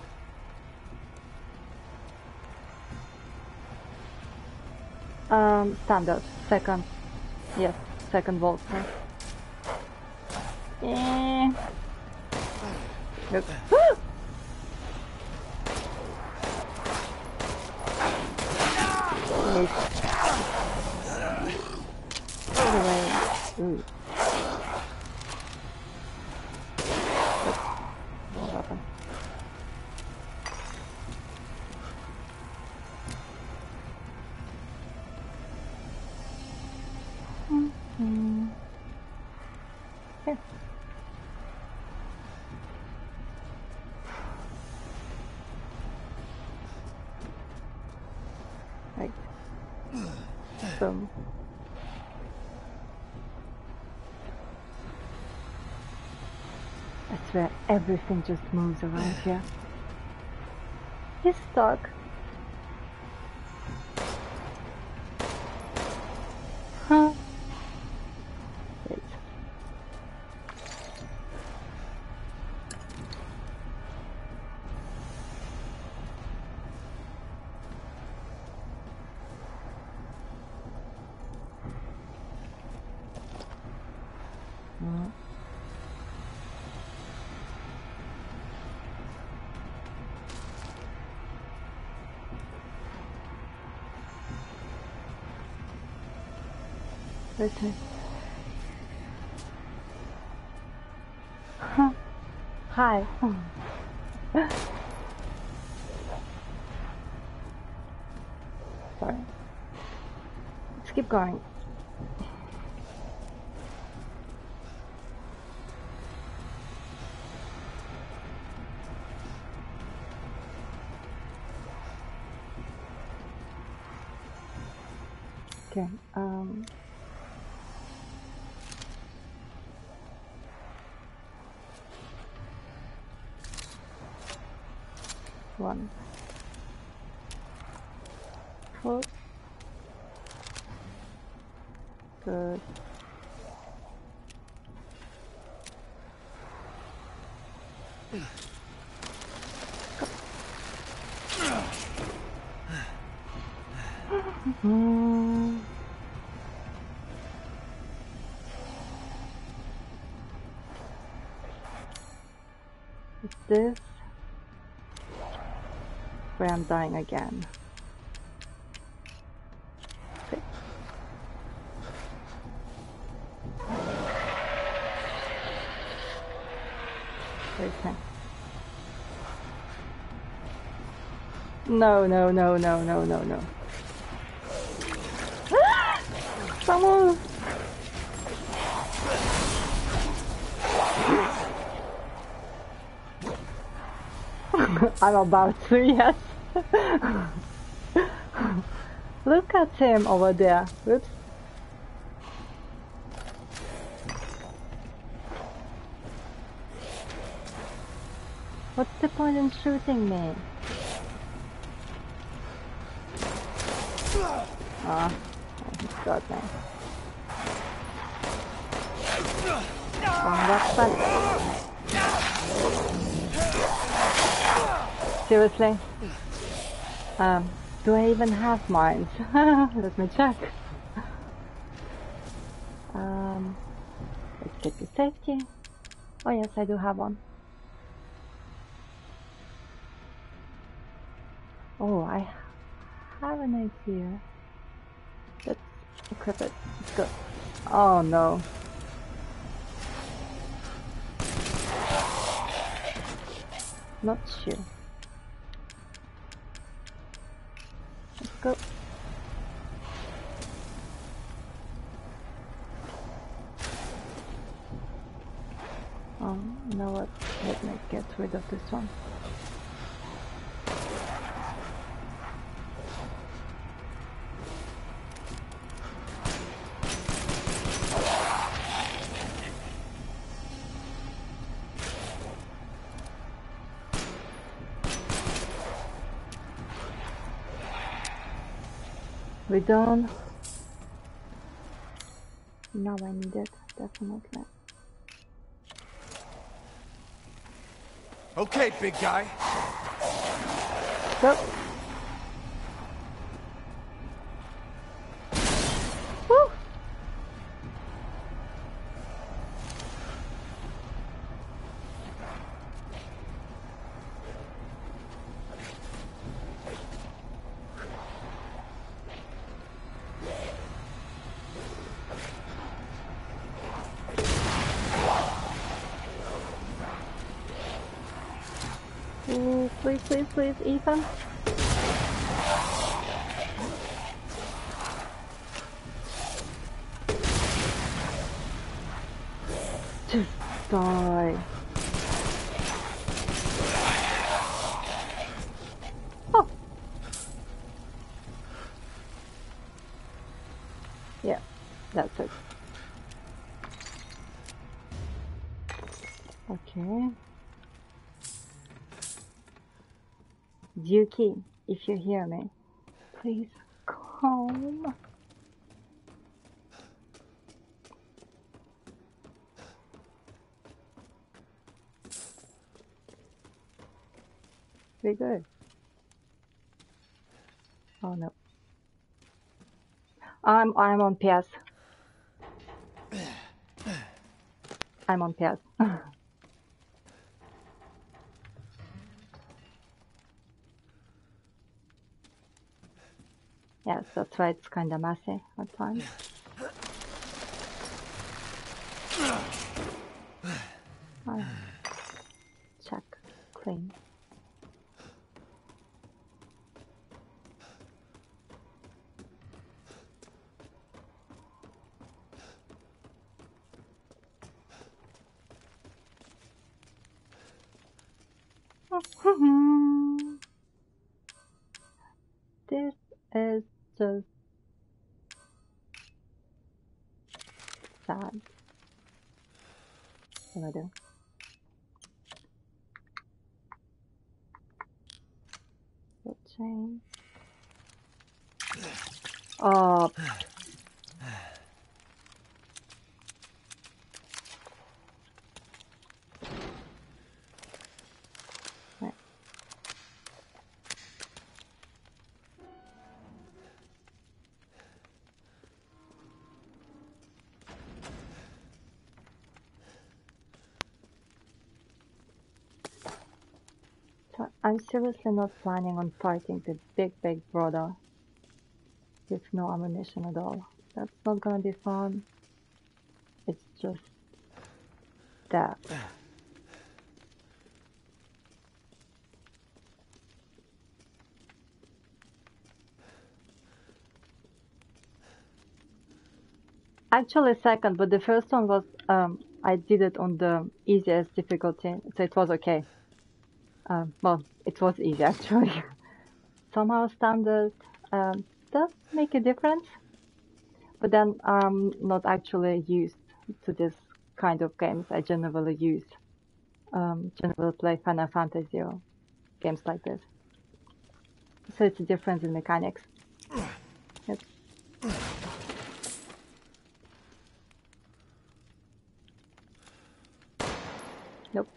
Um, standard. Second. Yes, second vault. Eh. Look. Ooh. What happened? Mm-hmm. Here. Right. Boom. I swear everything just moves around here. He's stuck. Huh? Wait. No. Listen. Huh. Hi. Sorry. Let's keep going. Okay, um... one. Four. Good. Hmm. Is this where I'm dying again? Okay. Where's my... No, no, no, no, no, no, no. Someone! I'm about to, yes. Look at him over there. Whoops. What's the point in shooting me? Ah, oh, he got me. Wrong weapon. Seriously? Um, do I even have mines? Let me check. Um, let's get to safety. Oh yes, I do have one. Oh, I have an idea. Let's equip it. Let's go. Oh no. Not sure. Let's go. Oh, you know what? Let me get rid of this one. We done. Now I need it, definitely. Okay, big guy. Go. Woo! Ooh, please, please, please, Ethan. Just die. Oh. Yeah, that's it. Okay. Yuki, if you hear me, please come. Be good. Oh no. I'm I'm on P S. I'm on P S. Yes, that's why it's kinda messy at times. Oh, check. Clean. This is just sad. What do I do? We'll change. Oh. Right. I'm seriously not planning on fighting the big, big brother with no ammunition at all. That's not gonna be fun. It's just that. Actually second, but the first one was, um, I did it on the easiest difficulty, so it was okay. Um, well, it was easy actually. Somehow standard um, does make a difference, but then I'm not actually used to this kind of games. I generally use, um, generally play Final Fantasy or games like this. So it's a difference in mechanics. Yep. Nope.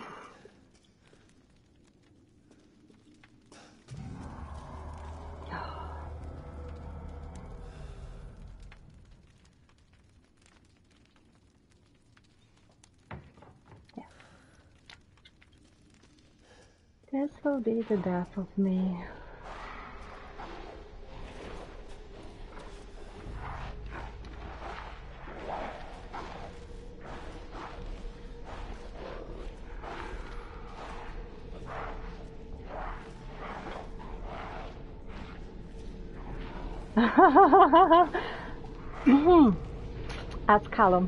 Yeah. This will be the death of me. Ask Callum.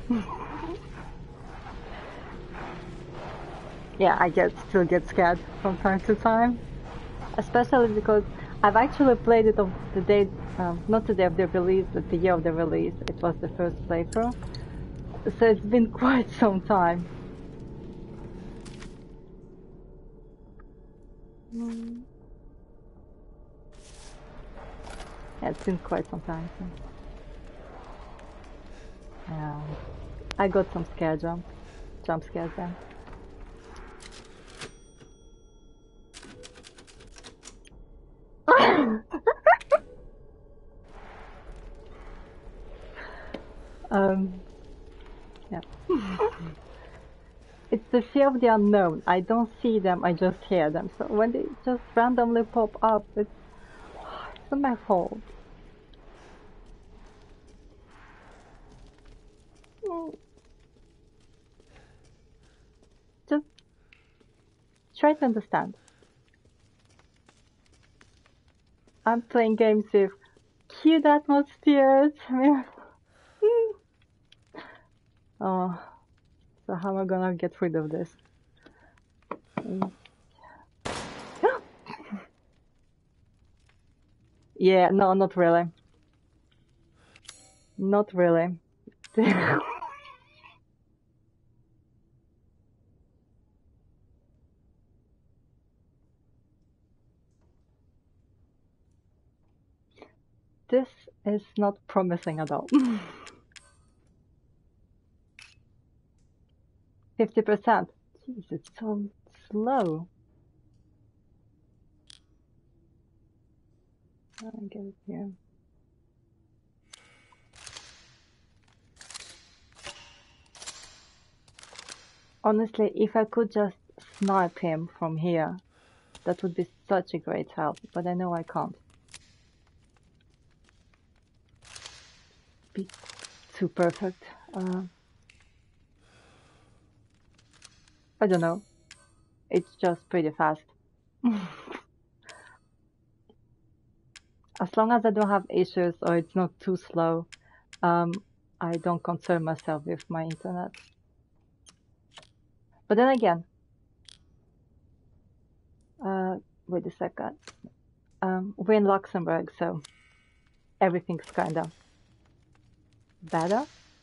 Yeah, I get still get scared from time to time, especially because I've actually played it on the day, um, not the day of the release, but the year of the release. It was the first playthrough, so it's been quite some time. Mm. Yeah, it's been quite some time. So. Yeah, I got some scare jump, jump scares then. um, yeah. It's the fear of the unknown. I don't see them, I just hear them. So when they just randomly pop up, it's, it's not my fault. Just try to understand. I'm playing games with cute atmospheres. I mean, oh, so how am I gonna get rid of this? Yeah, no, not really. Not really. This is not promising at all. fifty percent. Jeez, it's so slow. I get it here. Honestly, if I could just snipe him from here, that would be such a great help, but I know I can't. Be too perfect. Uh, I don't know. It's just pretty fast. As long as I don't have issues or it's not too slow, um, I don't concern myself with my internet. But then again, uh, wait a second. Um, we're in Luxembourg, so everything's kinda better.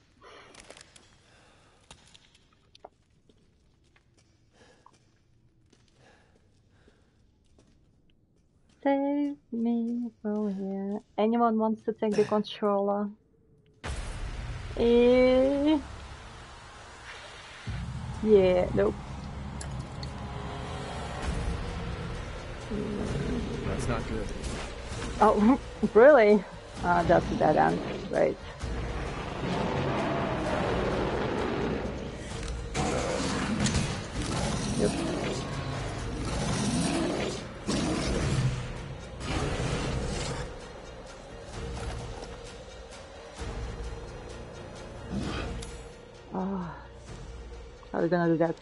Save me from here. Anyone wants to take the controller? Eh... Yeah, nope. That's not good. Oh, really? Uh, that's a dead end. Right. Yep. How are we gonna do that?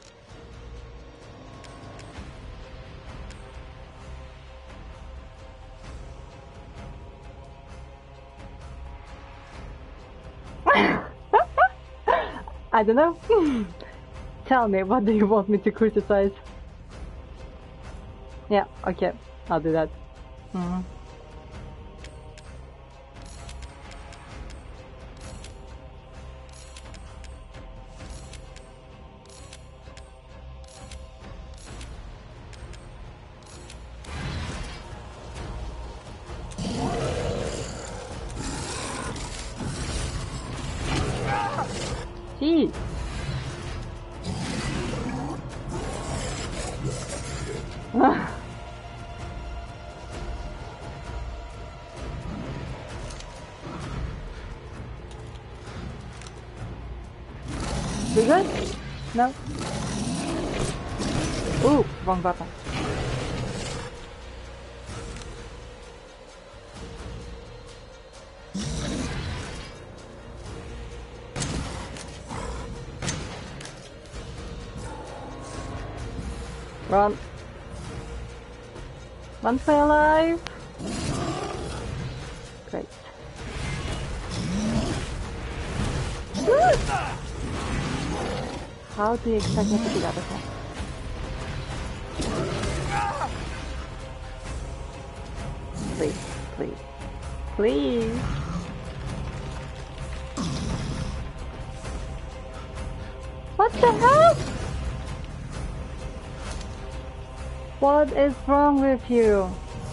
I don't know. Tell me, what do you want me to criticize? Yeah, okay, I'll do that. Mm-hmm. Jeez. We good? No? Ooh, wrong button. Run. Run for your life. Great. How do you expect me to do that? Okay. Please, please, please. What the hell? What is wrong with you?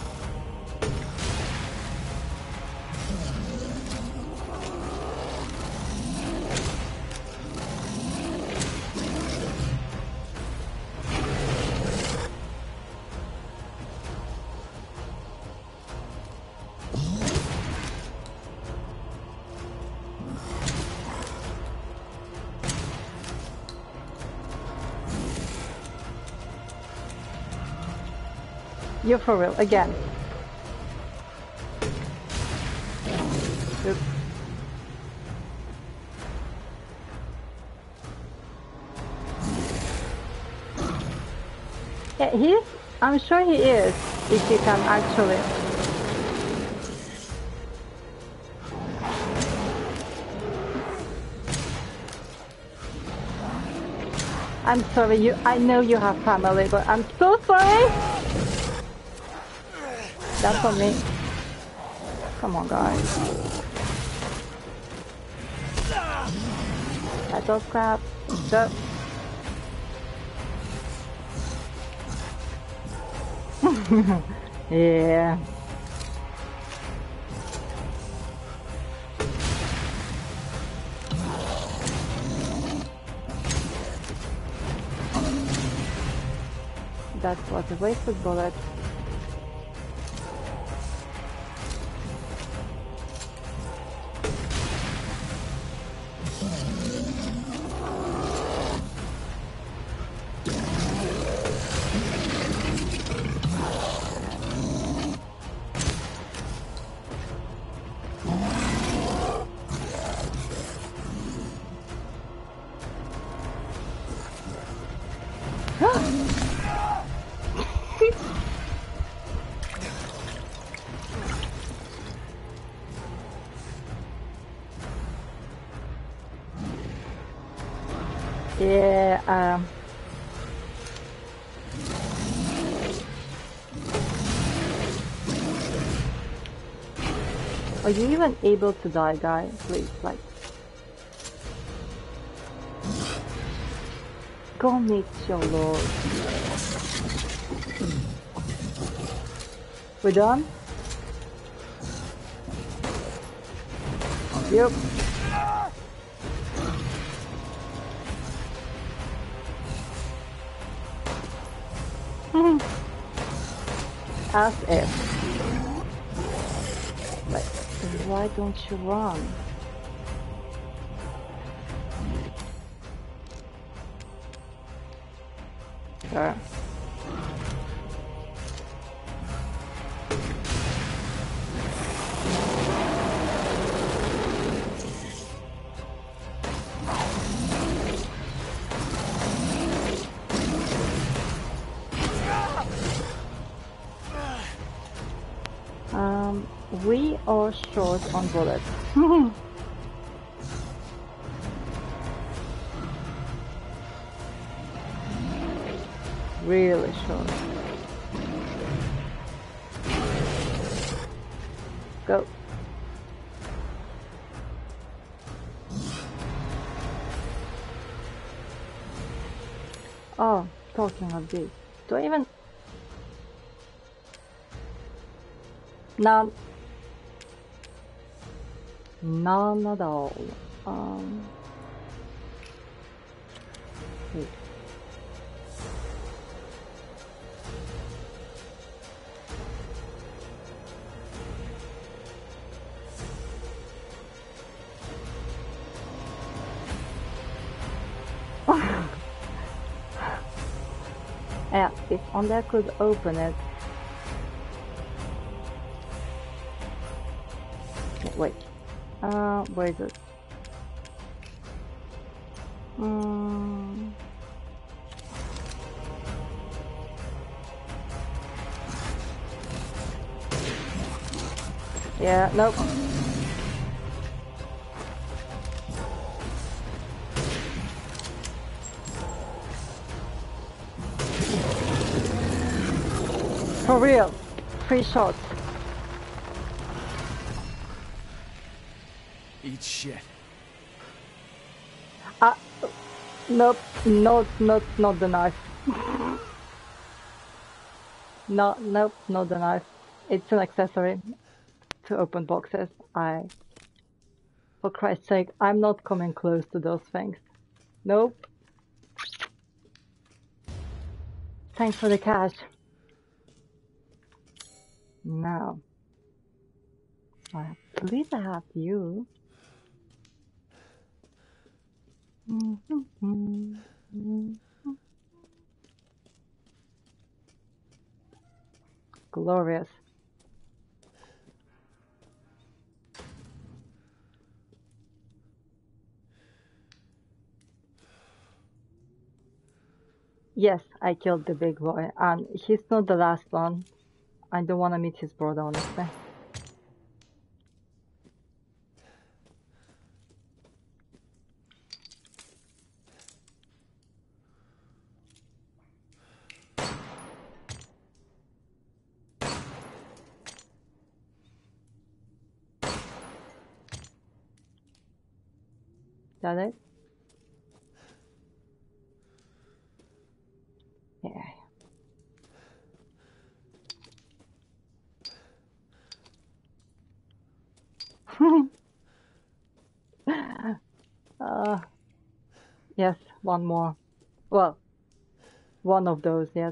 You're for real, again. Oops. Yeah, he's... I'm sure he is, if he can actually... I'm sorry, you. I know you have family, but I'm so sorry! That's on me. Come on, guys. That's all crap. Go. Yeah. That was a wasted bullet. Yeah, um... Are you even able to die, guy? Please, like... Go meet your lord. We're done? Yep. As if. Like, why don't you run? Sure. Um, we are short on bullets. Really short. Go. Oh, talking of this. Do I even... None. None at all. Um... Wait. Yeah, if only I could open it. Wait. Uh, where is it? Mm. Yeah, nope. For real. Three shots. Eat shit. Ah, uh, nope, not, not, not the knife. No, nope, not the knife. It's an accessory to open boxes. I, for Christ's sake, I'm not coming close to those things. Nope. Thanks for the cash. Now, I believe I have you. Mm-hmm. Mm-hmm. Glorious. Yes, I killed the big boy, and he's not the last one. I don't want to meet his brother, honestly. That it? Yeah. uh, yes, one more. Well, one of those, yes.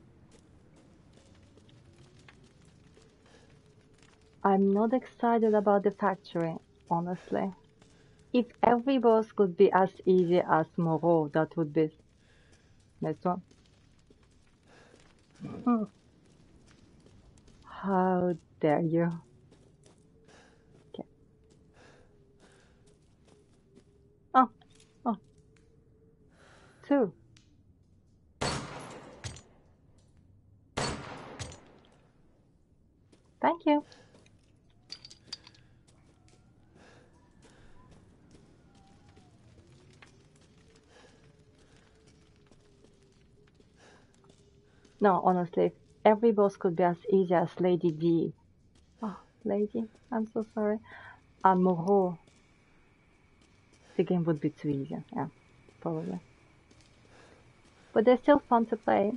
I'm not excited about the factory, honestly. If every boss could be as easy as Moreau, that would be next one. Hmm. How dare you? Okay. Oh, oh, two. Thank you. No, honestly, if every boss could be as easy as Lady D. Oh, Lady, I'm so sorry. And Moreau, the game would be too easy. Yeah, probably. But they're still fun to play.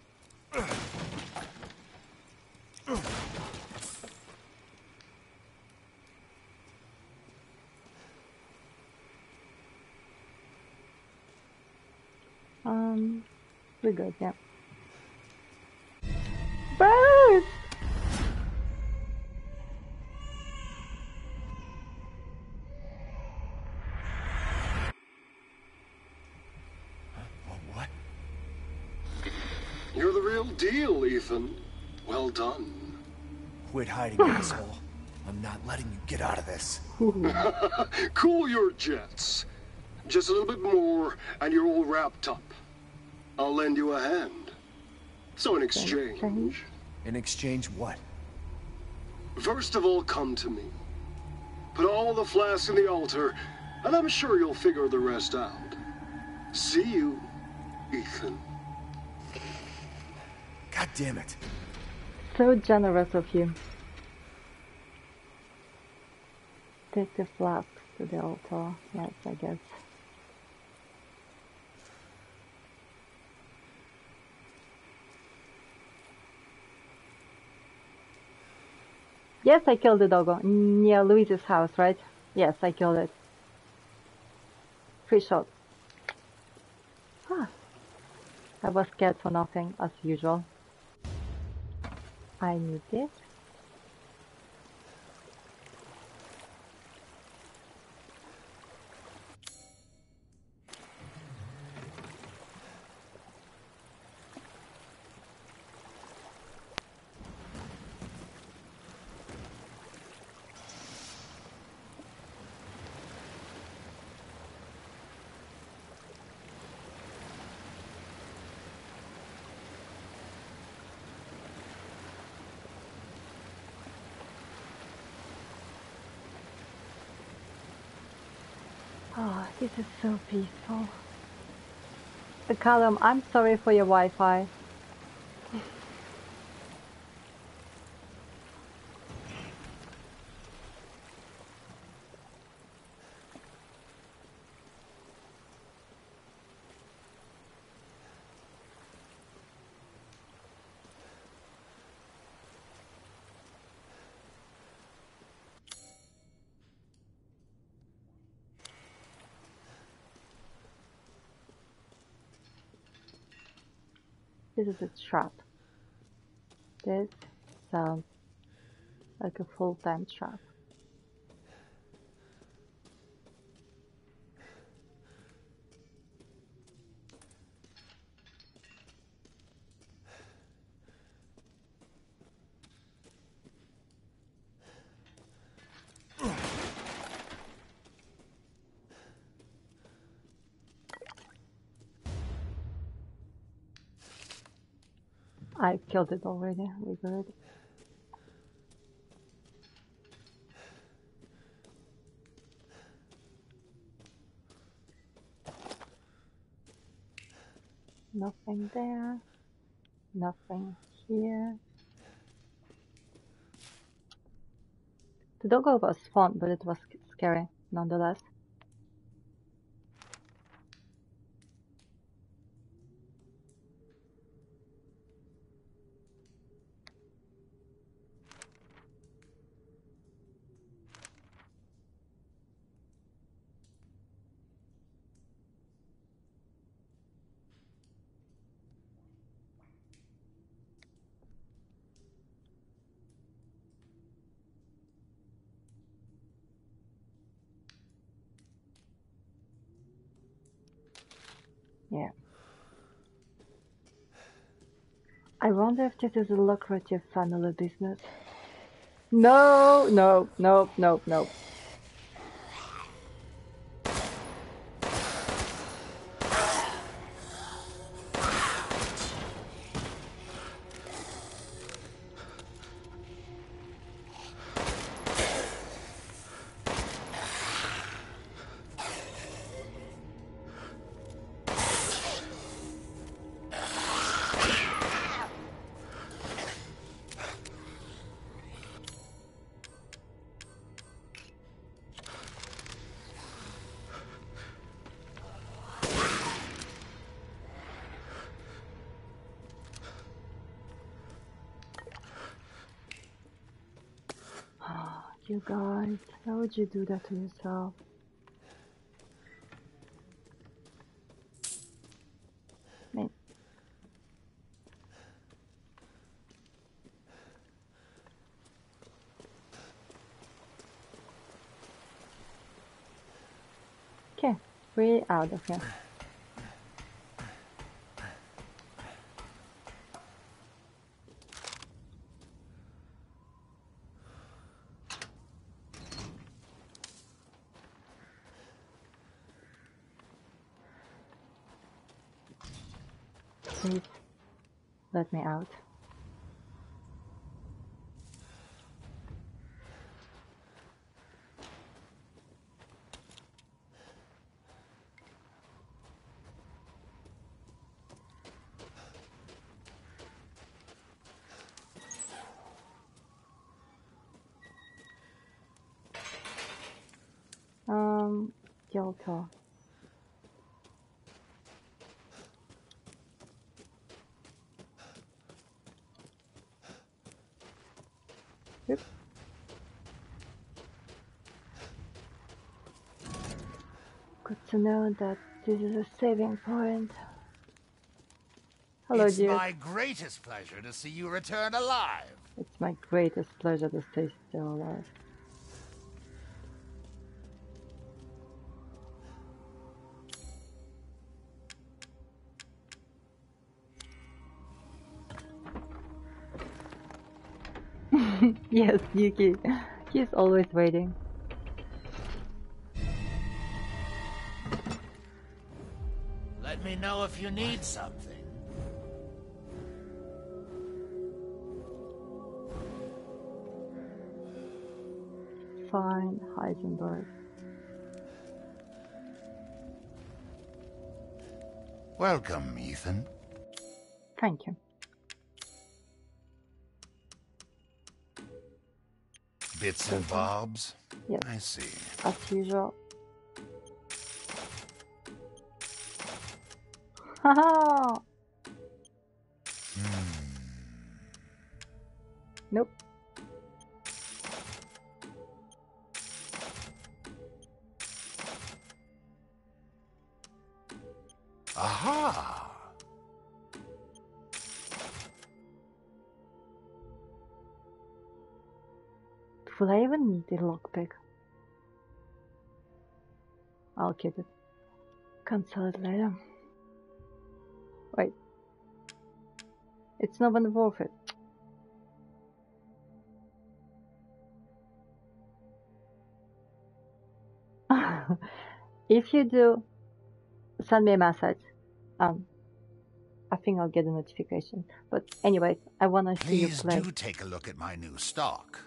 Um, we're good, yeah. Bruce! What? You're the real deal, Ethan. Well done. Quit hiding, asshole. I'm not letting you get out of this. Cool your jets. Just a little bit more, and you're all wrapped up. I'll lend you a hand. So in exchange... In exchange what? First of all, come to me. Put all the flasks in the altar, and I'm sure you'll figure the rest out. See you, Ethan. God damn it. So generous of you. Take the flasks to the altar. Yes, I guess. Yes, I killed the doggo near Louise's house, right? Yes, I killed it. Three shots. Ah, I was scared for nothing, as usual. I need this. Oh, this is so peaceful. Uh, Callum, I'm sorry for your Wi-Fi. This is a trap. This sounds like a full-time trap. I killed it already. We good. Nothing there. Nothing here. The doggo was fun, but it was scary nonetheless. Yeah. I wonder if this is a lucrative family business. No, no, no, no, no. You guys, how would you do that to yourself? Me. Okay, we're out of here. Please, let me out. Kyoto. Oops. Good to know that this is a saving point. Hello, It's dear. my greatest pleasure to see you return alive. It's my greatest pleasure to stay still alive. Yes, Yuki. He's always waiting. Let me know if you need something. Fine, Heisenberg. Welcome, Ethan. Thank you. Bits and bobs? Yes. I see. As usual. Haha! Hmm. Nope. Aha! Will I even need a lockpick? I'll keep it. Cancel it later. Wait. It's not even worth it. If you do, send me a message. Um, I think I'll get a notification. But anyways, I wanna see you Please play. do take a look at my new stock.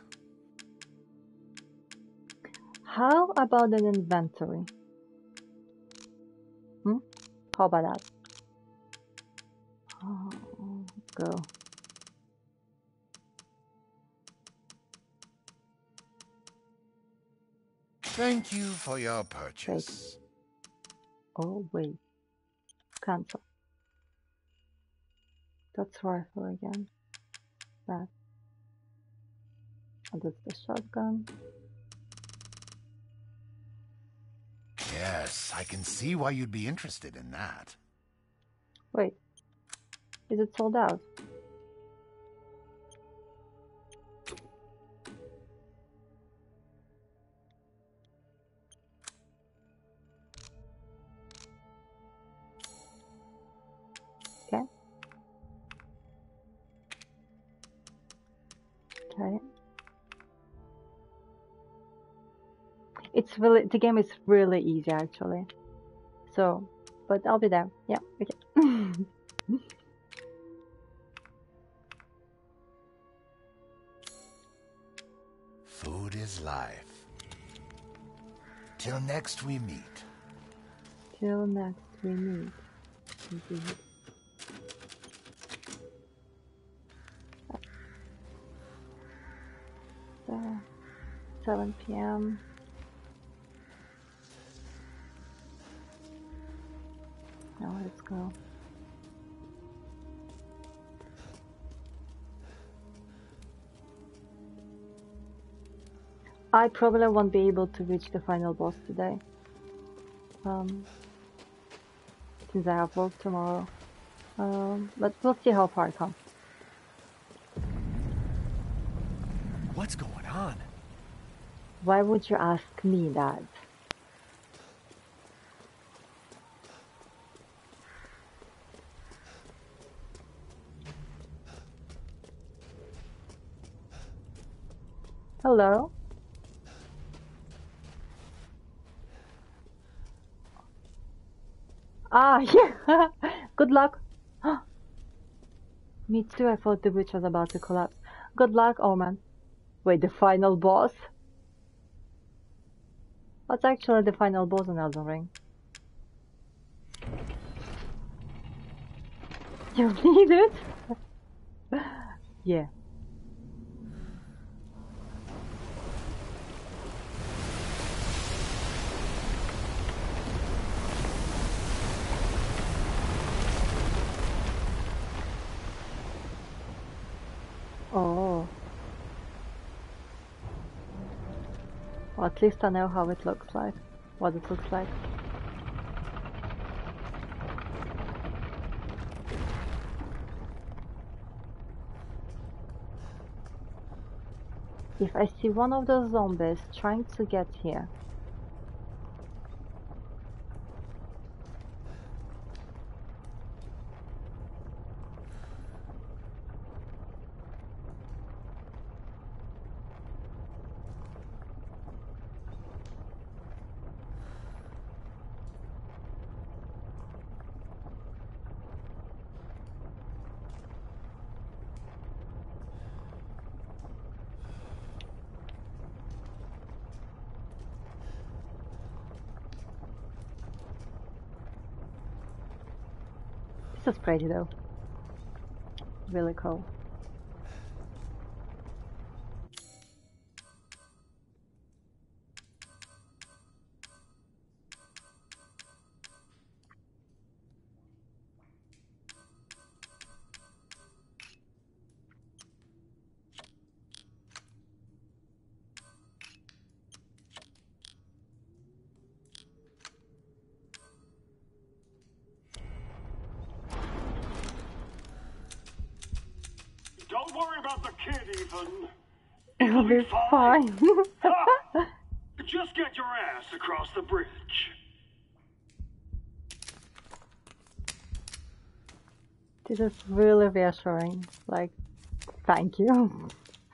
How about an inventory? Hmm? How about that? Oh, go. Thank you for your purchase. Oh, wait. Cancel. That's rifle again. That. Oh, that's the shotgun. Yes, I can see why you'd be interested in that. Wait. Is it sold out? Okay. Okay. It's really, the game is really easy actually. So, but I'll be there. Yeah, okay. Food is life. Till next we meet. Till next we meet. Indeed. There. seven p m Now let's go. I probably won't be able to reach the final boss today. Um, since I have work tomorrow. Um, but we'll see how far I come. What's going on? Why would you ask me that? Hello? Ah, yeah. Good luck. Me too, I thought the bridge was about to collapse. Good luck, Omen. Wait, the final boss? What's actually the final boss in Elden Ring? You need it? Yeah. Or at least I know how it looks like. What it looks like. If I see one of those zombies trying to get here, this is pretty though. Really cool. Don't worry about the kid, Ethan. It'll be fine. Ah, just get your ass across the bridge. This is really reassuring. Like, thank you.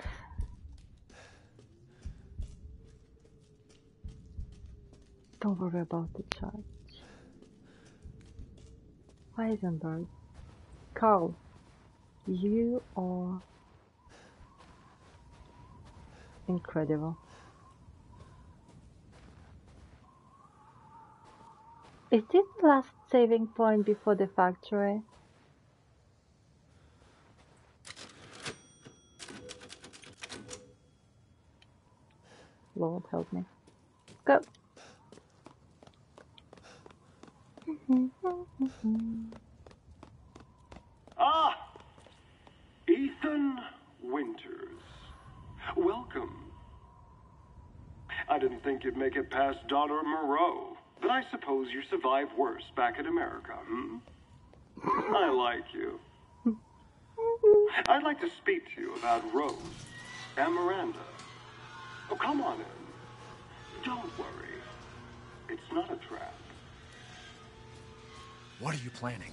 Don't worry about the charge. Heisenberg. Carl, you are incredible. Is this the last saving point before the factory? Lord help me. Go. Ah, Ethan Winters. Welcome. I didn't think you'd make it past Daughter Moreau, but I suppose you survived worse back in America, hmm? I like you. I'd like to speak to you about Rose and Miranda. Oh, come on in. Don't worry. It's not a trap. What are you planning?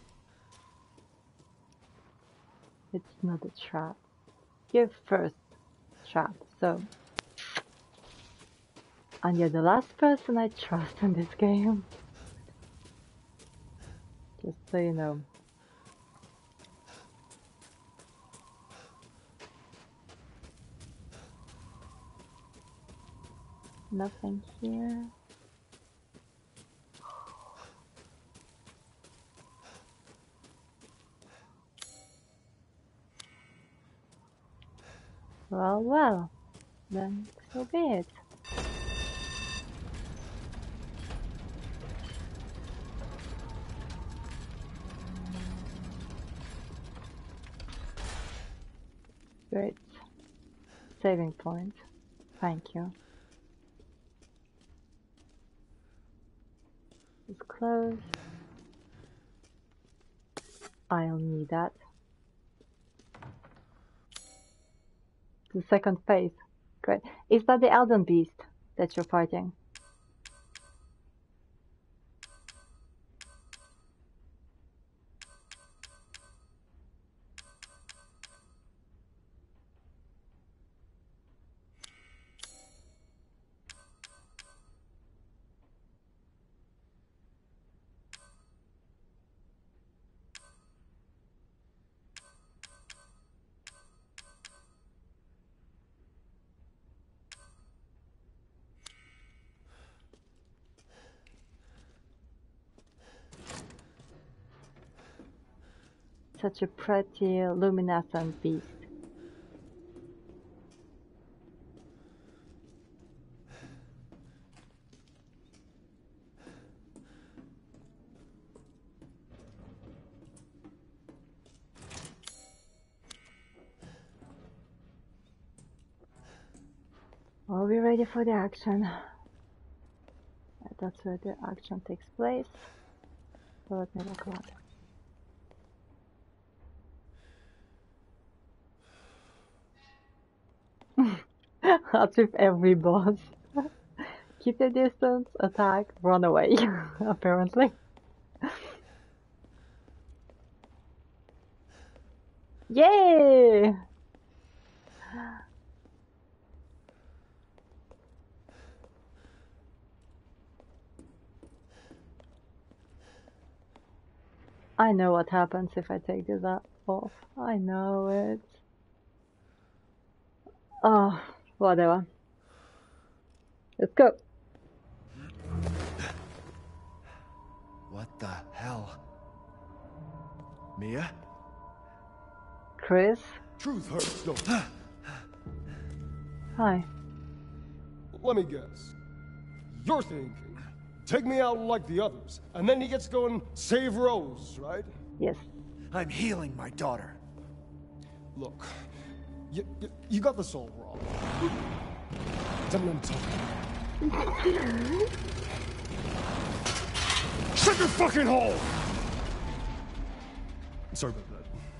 It's not a trap. You're first trap, so. And you're the last person I trust in this game. Just so you know. Nothing here. Well, well, then so be it. Great. Saving point. Thank you. It's closed. I'll need that. The second phase. Great. Is that the Elden Beast that you're fighting? Such a pretty luminescent beast. Are we ready for the action? That's where the action takes place. So let me look around. As with every boss. Keep the distance, attack, run away, apparently. Yay! I know what happens if I take this off. I know it. Oh, whatever. Let's go. What the hell? Mia? Chris? Truth hurts, don't it? Hi. Let me guess. You're thinking, take me out like the others, and then he gets to go and save Rose, right? Yes. I'm healing my daughter. Look, you, you, you got this all wrong. Tell me what I'm talking about. Shut your fucking hole! Sorry about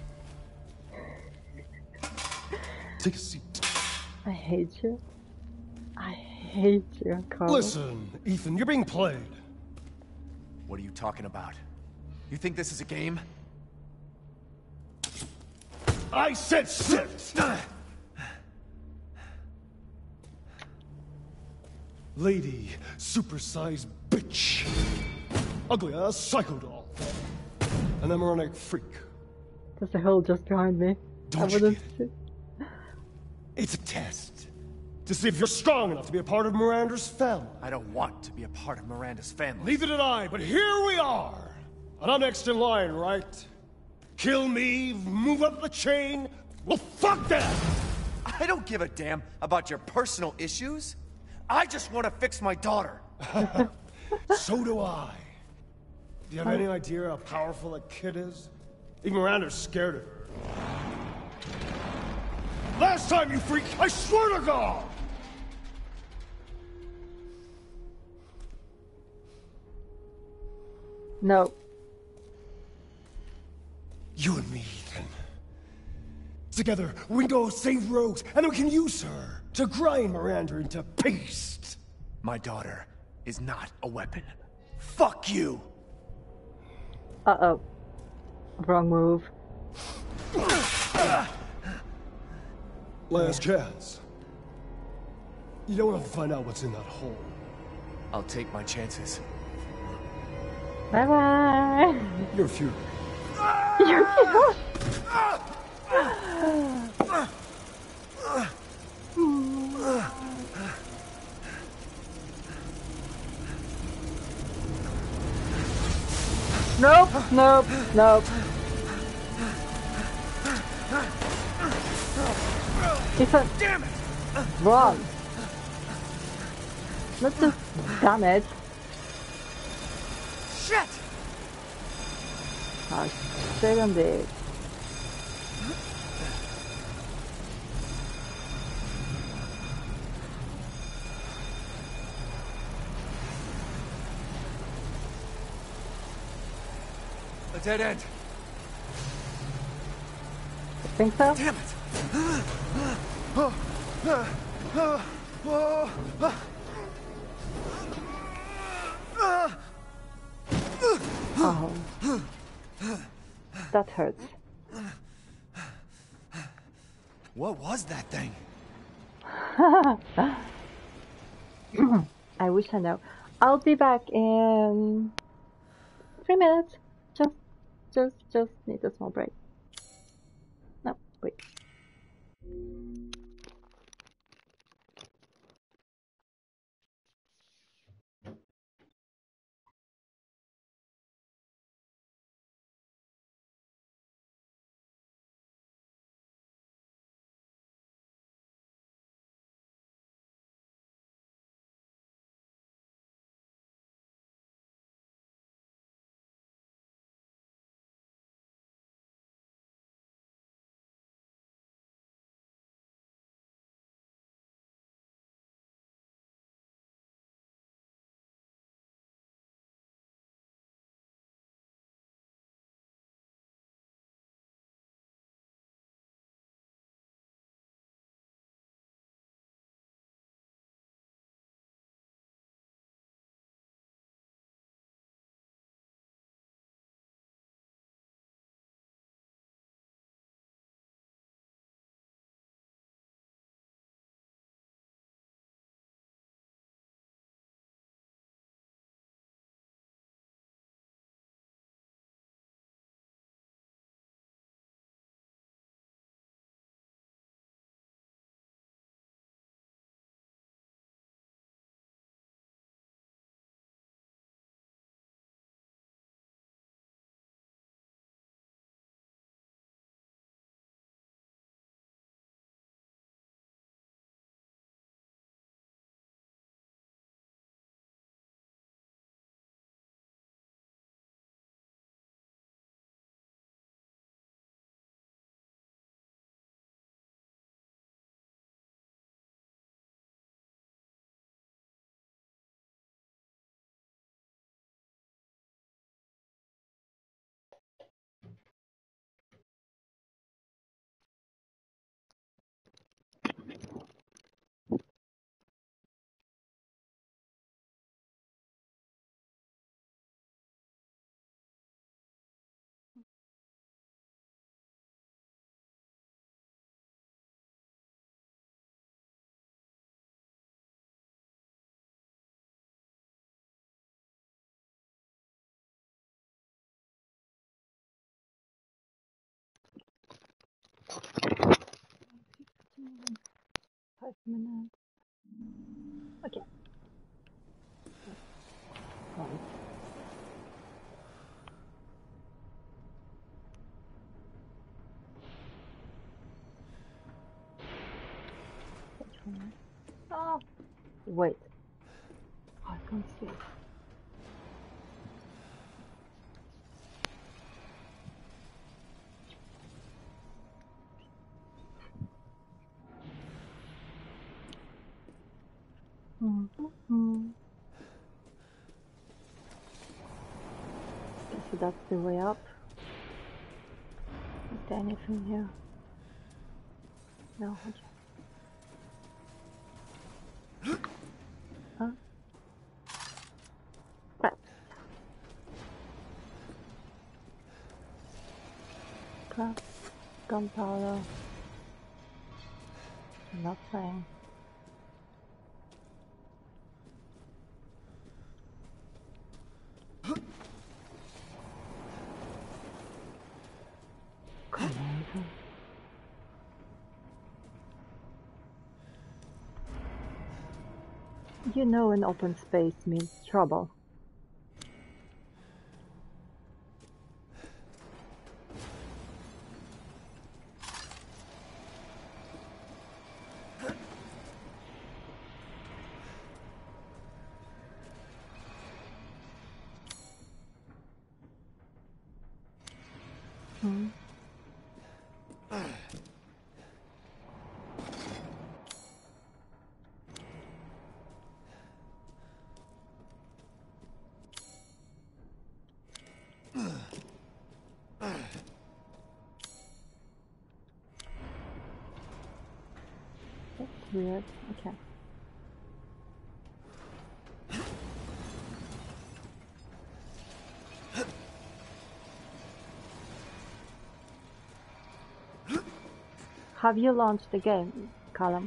that. Take a seat. I hate you. I hate you, Carl. Listen, Ethan, you're being played. What are you talking about? You think this is a game? I said sit! Lady, supersized bitch. Ugly ass psycho doll. An emeronic freak. There's a hole just behind me. Don't I you wouldn't get it? see- It's a test. To see if you're strong enough to be a part of Miranda's family. I don't want to be a part of Miranda's family. Neither did I, but here we are. And I'm next in line, right? Kill me, move up the chain. Well, fuck that! I don't give a damn about your personal issues. I just want to fix my daughter. So do I. Do you have any idea how powerful that kid is? Even Miranda's scared of her. Last time, you freak, I swear to God! No. You and me, Ethan. Together, we can go save Rose, and then we can use her to grind Miranda into paste. My daughter is not a weapon. Fuck you! Uh-oh. Wrong move. Last chance. You don't want to find out what's in that hole. I'll take my chances. Bye-bye. You're fury. Nope, nope, nope. Ethan, Damn it! run. Not just damn it. Shit! Oh, straight on the... A dead end. I think so? Damn it! Oh. That hurts. What was that thing? I wish I know. I'll be back in three minutes. Just, just, just need a small break. No, wait. Five minutes. Okay. Right. Oh, wait. I can't see. Mm-hmm. Okay, so that's the way up. Is there anything here? No, okay. Huh? Right. Crap. Gunpowder. Nothing. Come on. You know an open space means trouble. Hmm. That's weird. Okay. Have you launched the game, Callum?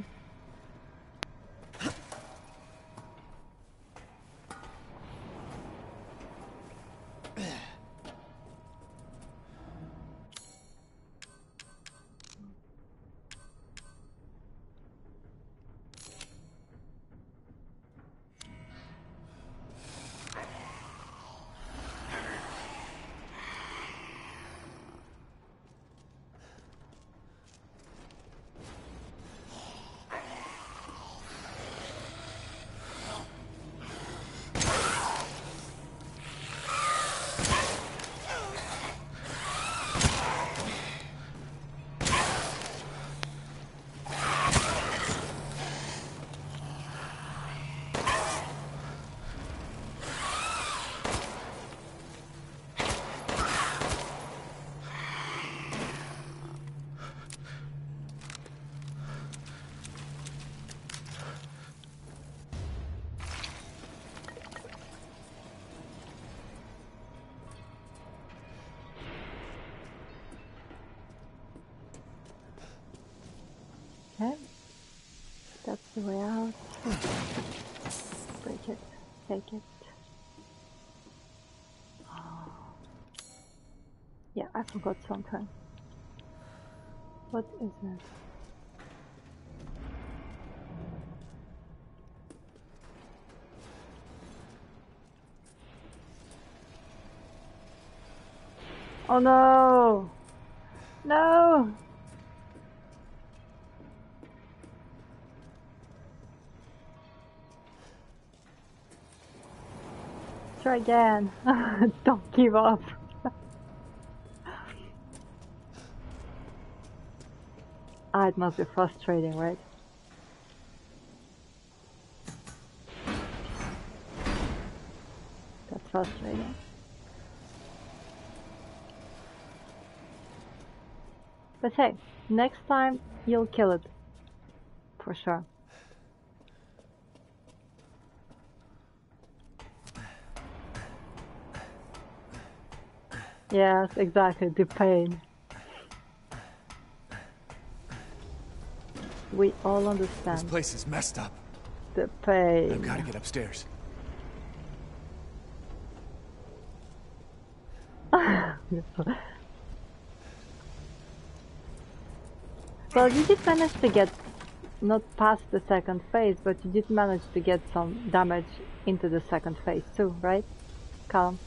Okay. That's the way out. Break it. Take it. Yeah, I forgot something. What is it? Oh no! No! Try again. Don't give up. Ah, it must be frustrating, right? That's frustrating. But hey, next time you'll kill it. For sure. Yes, exactly, the pain. We all understand. This place is messed up. The pain. I've got to get upstairs. Well, you did manage to get not past the second phase, but you did manage to get some damage into the second phase too, right? Calm.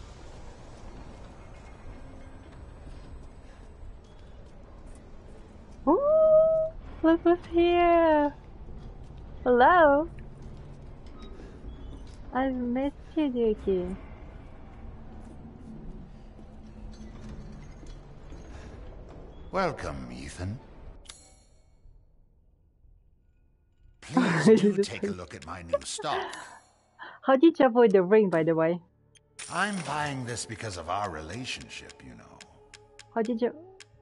Ooh, look who's here! Hello! I've missed you, Yuki. Welcome, Ethan. Please do take a look at my new stock. How did you avoid the ring, by the way? I'm buying this because of our relationship, you know. How did you...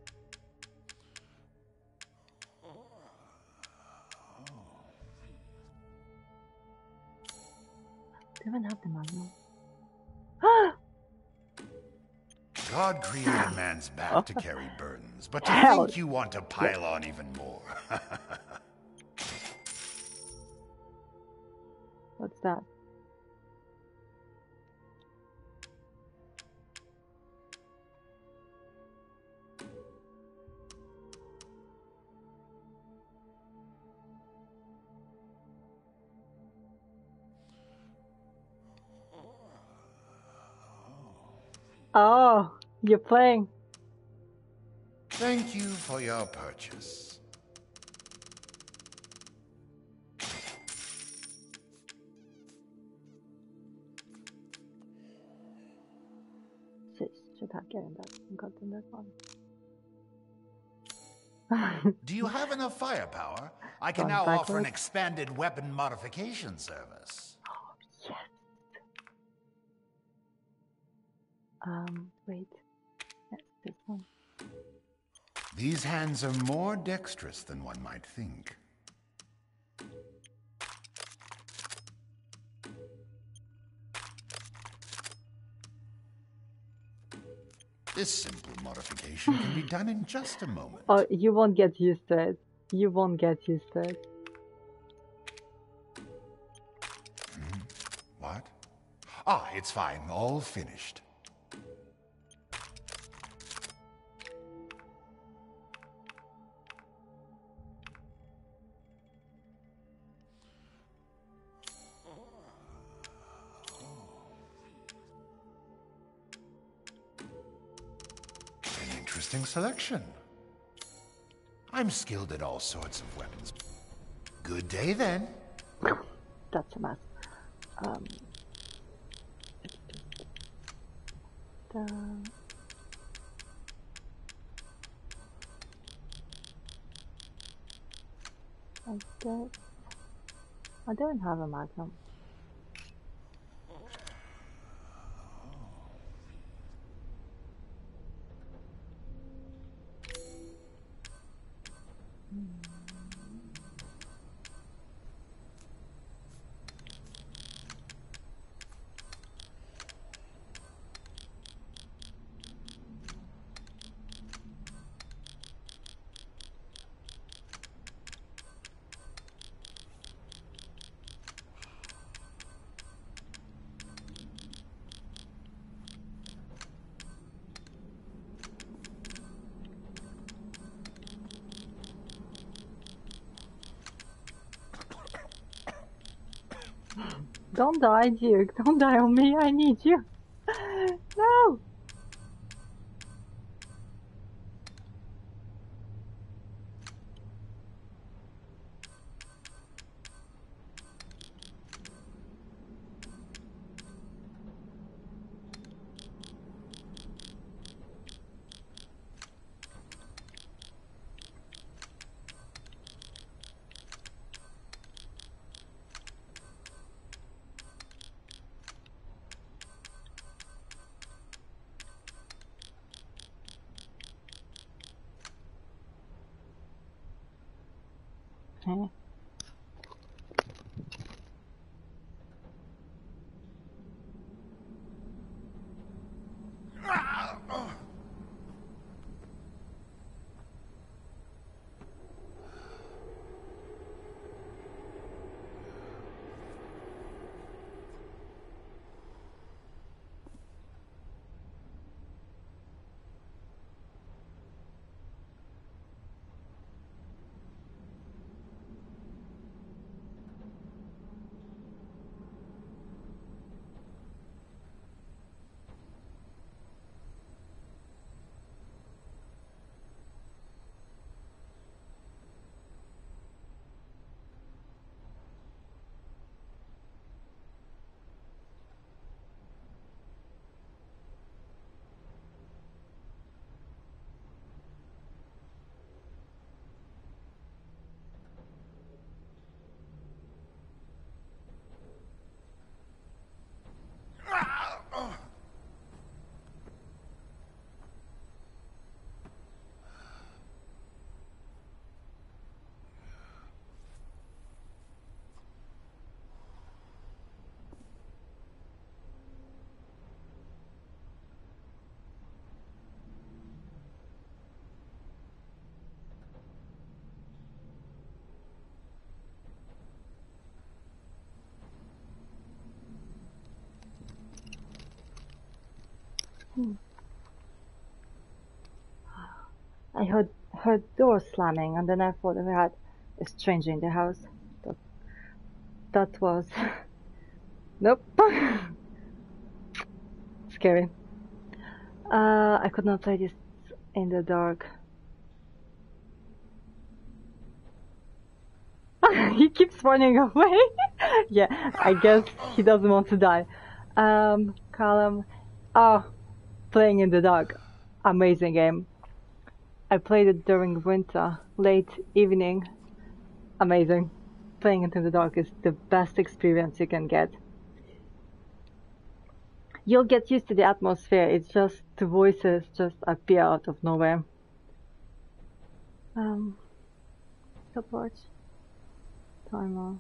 Do you even have the manual? God created man's back to carry burdens, but to Hell. think you want to pile on even more. What's that? Oh, you're playing. Thank you for your purchase. Shit, should have gotten that. Gotten that one. Do you have enough firepower? I can Going now offer an backwards. expanded weapon modification service. Yes. Um, wait. Yes, this one. These hands are more dexterous than one might think. This simple modification can be done in just a moment. Oh, you won't get used to it. You won't get used to it. What? Ah, it's fine. All finished. An interesting selection. I'm skilled at all sorts of weapons. Good day, then. That's a mess. Um. The... I guess I don't have a magnum. Don't die, Duke. Don't die on me. I need you. No. Okay. I heard heard doors slamming, and then I thought we had a stranger in the house. That that was nope. Scary. Uh, I could not play this in the dark. He keeps running away. Yeah, I guess he doesn't want to die. Um, Callum. Oh, playing in the dark. Amazing game. I played it during winter, late evening. Amazing. Playing it in the dark is the best experience you can get. You'll get used to the atmosphere. It's just the voices just appear out of nowhere. Um, stopwatch. Timer.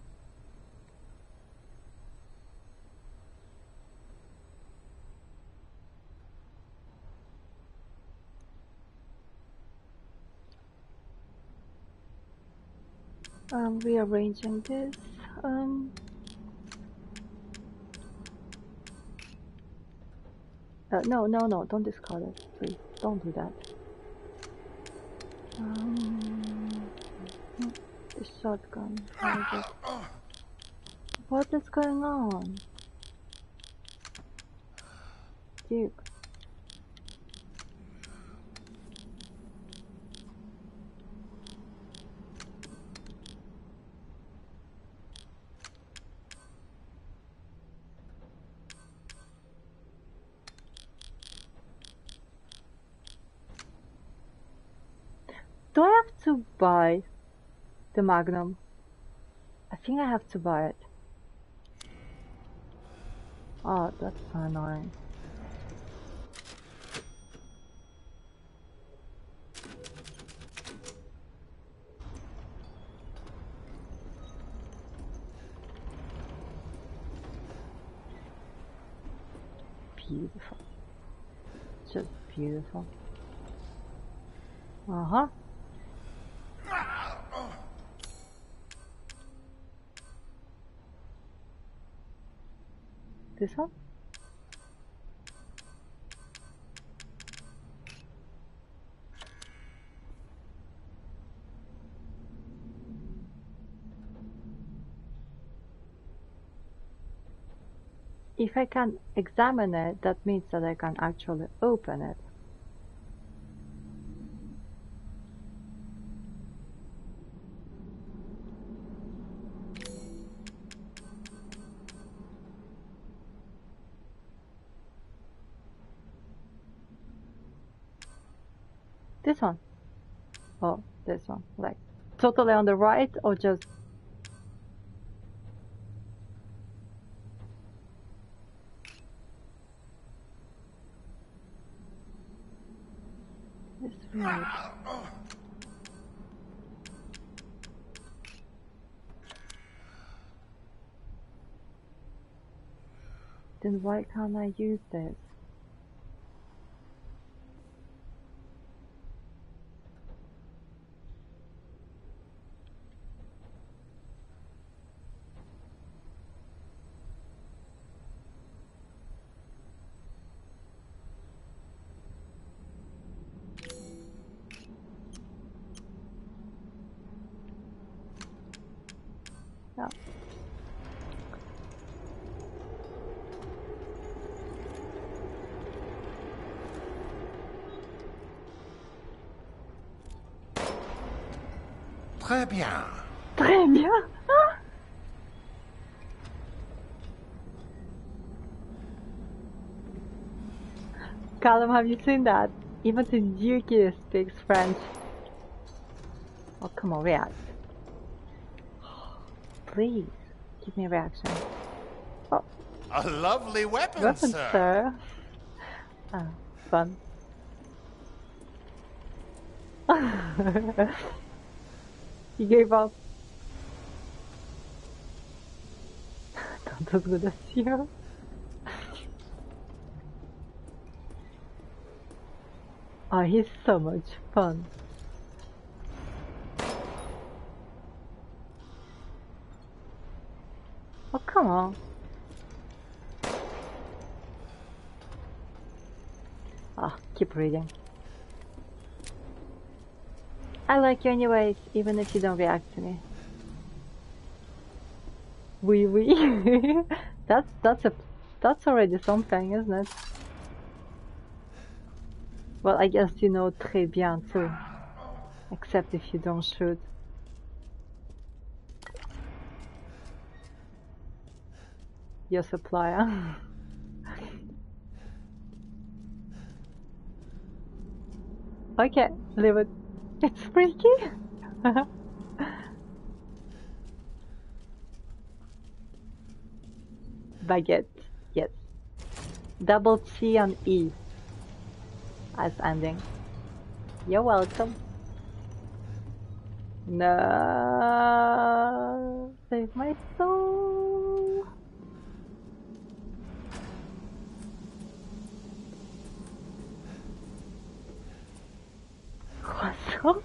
Um, rearranging this. Um. Uh, no, no, no! Don't discard it, please. Don't do that. Um, the shotgun. What is going on? Duke. Do I have to buy the Magnum? I think I have to buy it. Oh, that's so annoying. Beautiful. Just beautiful. Uh-huh. This one? If I can examine it, that means that I can actually open it. This one. Oh, this one. Like, totally on the right or just... This right. Then why can't I use this? No. Très bien. Très bien. Callum, have you seen that? Even the Duke speaks French. Oh, come on, react. Please, give me a reaction. Oh. A lovely weapon, Weapon, sir. sir. Ah, fun. He gave up. Not as good as you. Oh, he's so much fun. Oh, come on. keep reading. I like you anyways, even if you don't react to me. Oui, oui. that's that's a that's already something, isn't it? Well, I guess you know très bien too, except if you don't shoot. Your supplier. Okay, leave it. It's freaky. Baguette, yes. Double T on E as ending. You're welcome. No, save my soul. Croissant.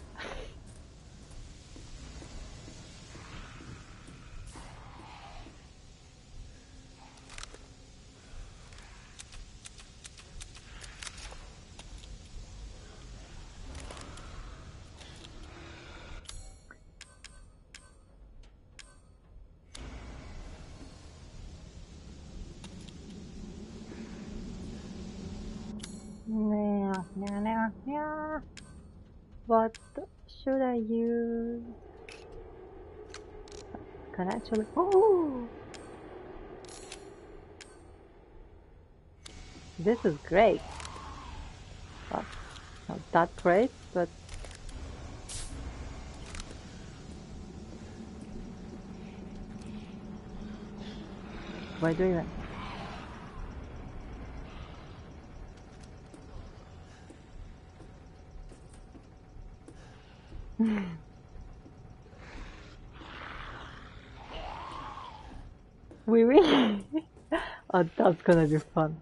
Yeah, yeah, yeah, yeah. What should I use? Can I actually? Oh, this is great. Well, not that great, but why do even? Oui, oui. Oh, that's gonna be fun.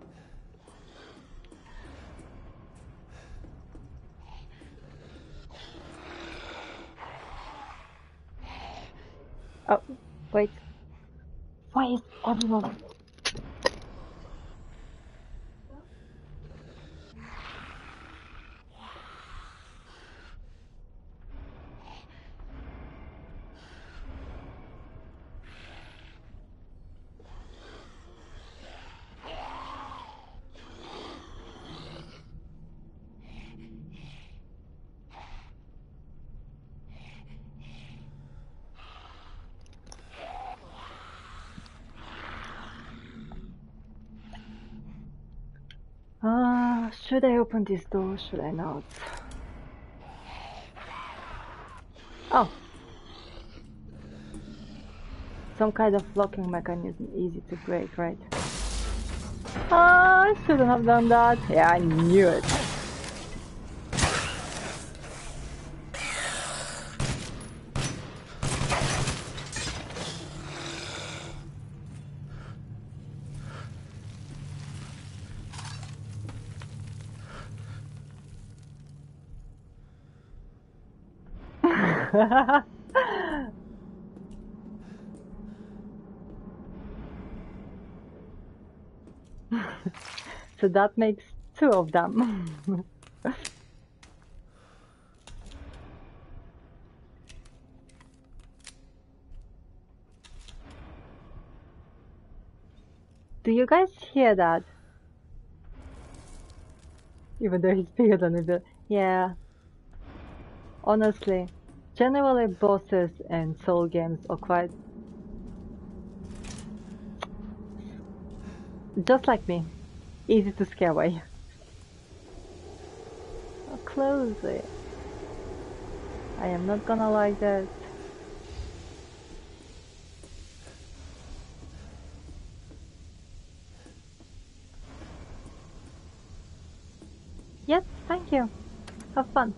Oh, wait. Why is everyone? Ah, uh, should I open this door? Should I not? Oh. Some kind of locking mechanism, easy to break, right? Ah, I shouldn't have done that. Yeah, I knew it. So that makes two of them. Do you guys hear that? Even though he's bigger than a bit. Yeah. Honestly, generally bosses in Soul games are quite... just like me. Easy to scare away. Oh, close it. I am not gonna like that. Yes, thank you. Have fun.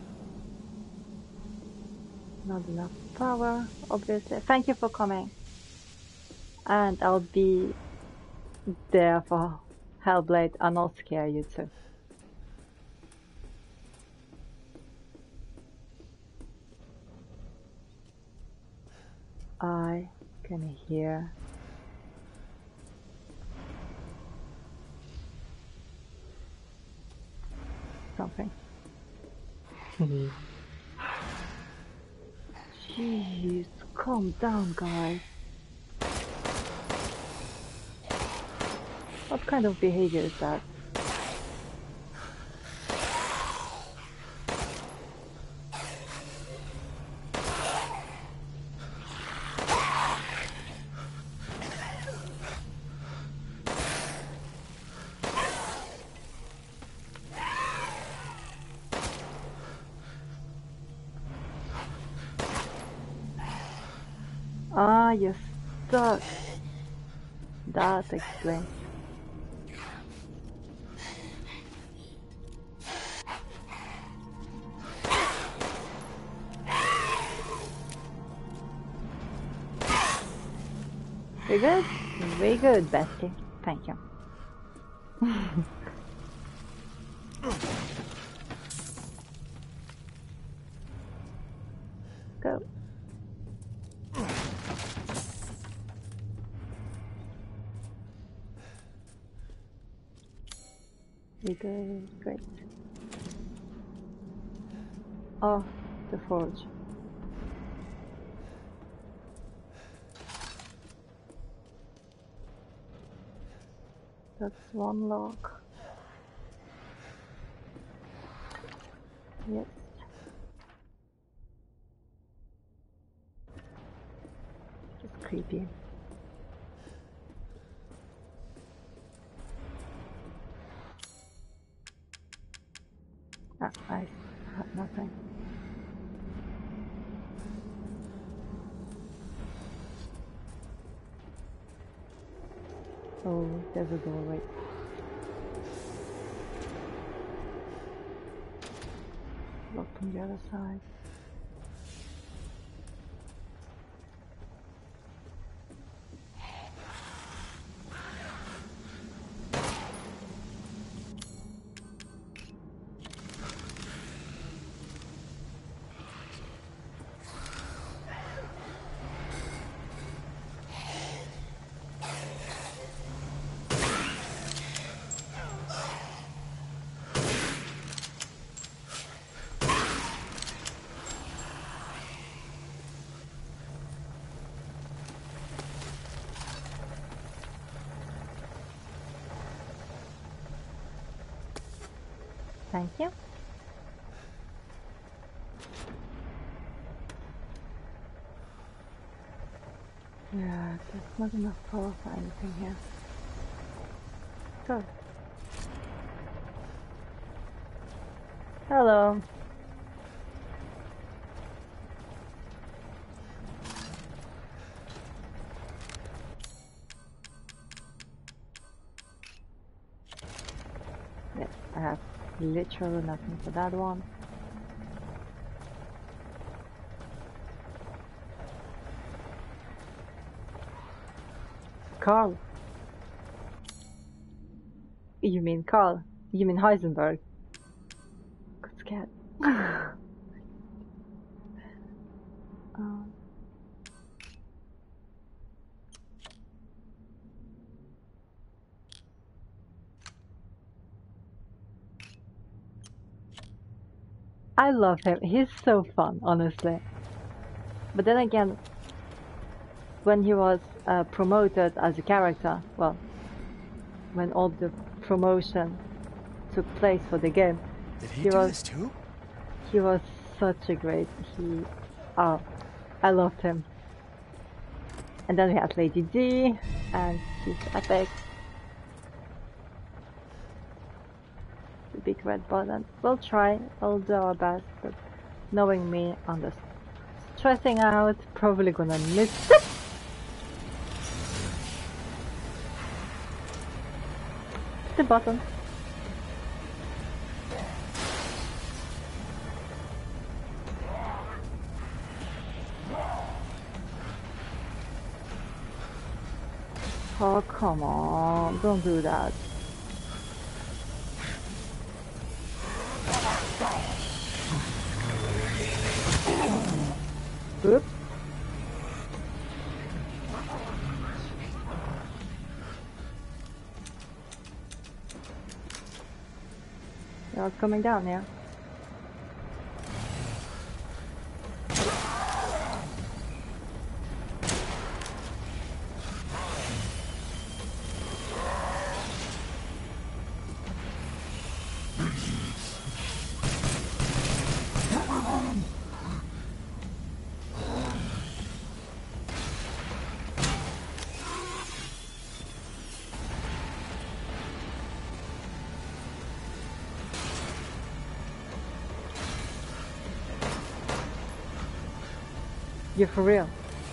Not enough power, obviously. Thank you for coming. And I'll be there for Hellblade and I'll scare you too. I can hear something. Jeez, calm down, guys. What kind of behavior is that? Ah, you're stuck. That explains. Very good. Very good, Bestie. Thank you. Go. Very good. Great. Oh, the forge. That's one lock. Yes. Just creepy. Ah, I have nothing. Oh, there's a doorway. Locked on the other side. Thank you. Yeah, there's not enough power for anything here. Go. Hello. Yes, I have literally nothing for that one. Carl. You mean Carl? You mean Heisenberg? Got scared. um. I love him. He's so fun, honestly. But then again, when he was uh, promoted as a character, well, when all the promotion took place for the game, Did he, he do was this too? he was such a great. He, oh, I loved him. And then we had Lady D, and she's epic. The big red button. We'll try. We'll do our best, but knowing me, I'm just stressing out. Probably gonna miss it. The button. Oh, come on, don't do that. Oops. I was coming down, yeah. You're for real.